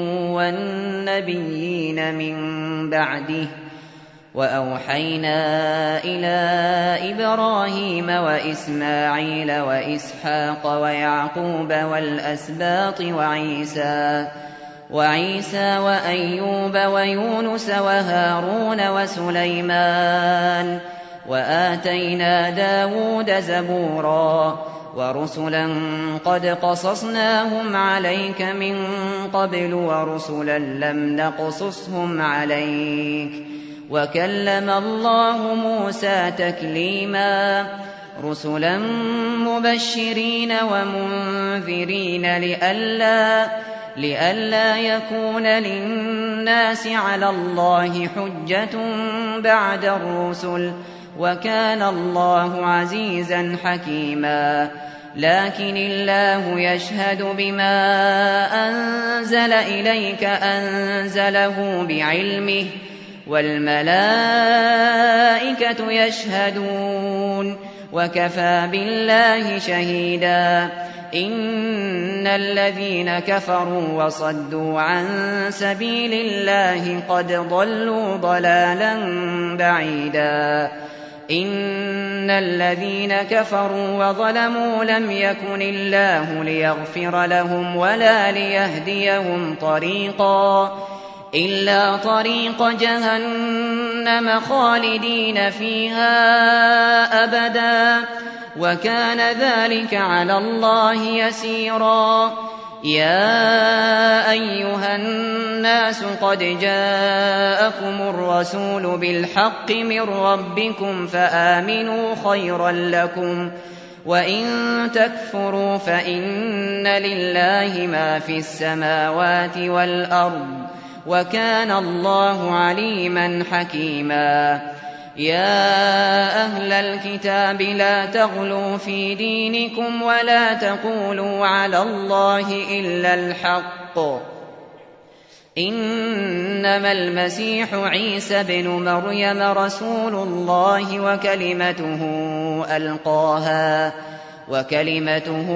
والنبيين من بعده وأوحينا إلى إبراهيم وإسماعيل وإسحاق ويعقوب والأسباط وعيسى وأيوب ويونس وهارون وسليمان وآتينا داود زبورا ورسلا قد قصصناهم عليك من قبل ورسلا لم نقصصهم عليك وكلم الله موسى تكليما. رسلا مبشرين ومنذرين لئلا يكون للناس على الله حجة بعد الرسل وكان الله عزيزا حكيما. لكن الله يشهد بما أنزل إليك أنزله بعلمه والملائكة يشهدون وكفى بالله شهيدا إن الذين كفروا وصدوا عن سبيل الله قد ضلوا ضلالا بعيدا إن الذين كفروا وظلموا لم يكن الله ليغفر لهم ولا ليهديهم طريقا إلا طريق جهنم خالدين فيها أبدا وكان ذلك على الله يسيرا يا أيها الناس قد جاءكم الرسول بالحق من ربكم فآمنوا خيرا لكم وإن تكفروا فإن لله ما في السماوات والأرض وكان الله عليما حكيما يا أهل الكتاب لا تغلوا في دينكم ولا تقولوا على الله إلا الحق إنما المسيح عيسى بن مريم رسول الله وكلمته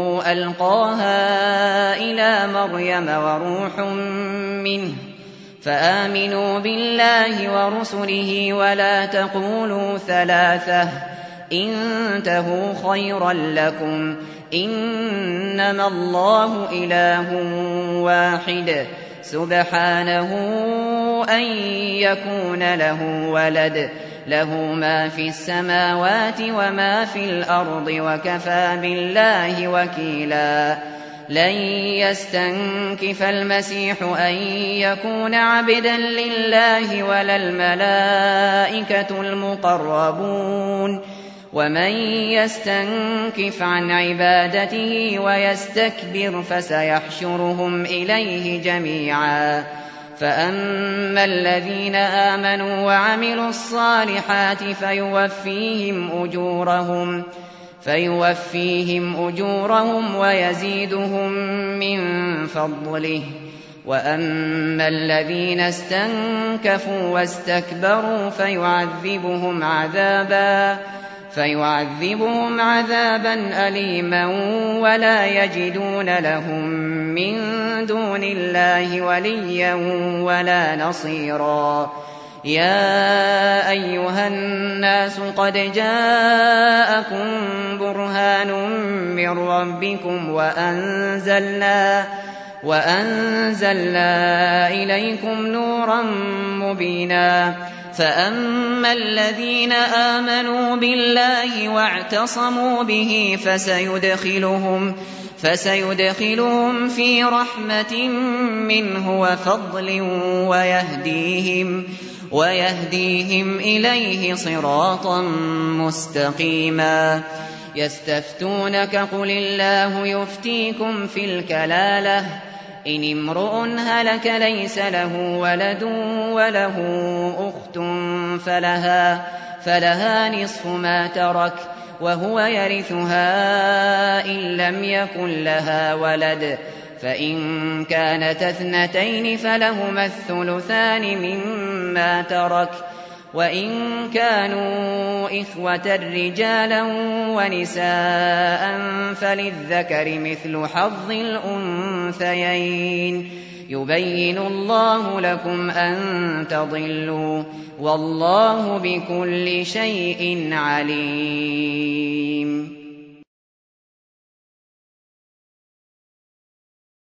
ألقاها إلى مريم وروح منه فآمنوا بالله ورسله ولا تقولوا ثلاثة انتهوا خيرا لكم إنما الله إله واحد سبحانه أن يكون له ولد له ما في السماوات وما في الأرض وكفى بالله وكيلا لن يستنكف المسيح أن يكون عبدا لله ولا الملائكة المقربون ومن يستنكف عن عبادته ويستكبر فسيحشرهم إليه جميعا فأما الذين آمنوا وعملوا الصالحات فيوفيهم أجورهم ويزيدهم من فضله وأما الذين استنكفوا واستكبروا فيعذبهم عذابا أليما ولا يجدون لهم من دون الله وليا ولا نصيرا يا أيها الناس قد جاءكم برهان من ربكم وأنزلنا إليكم نورا مبينا فأما الذين آمنوا بالله واعتصموا به فسيدخلهم في رحمة منه وفضل ويهديهم إليه صراطا مستقيما يستفتونك قل الله يفتيكم في الكلالة إن امرؤ هلك ليس له ولد وله أخت فلها نصف ما ترك وهو يرثها إن لم يكن لها ولد فإن كانت اثنتين فلهما الثلثان مما ترك وإن كانوا إخوة رجالا ونساء فللذكر مثل حظ الأنثيين يبين الله لكم أن تضلوا والله بكل شيء عليم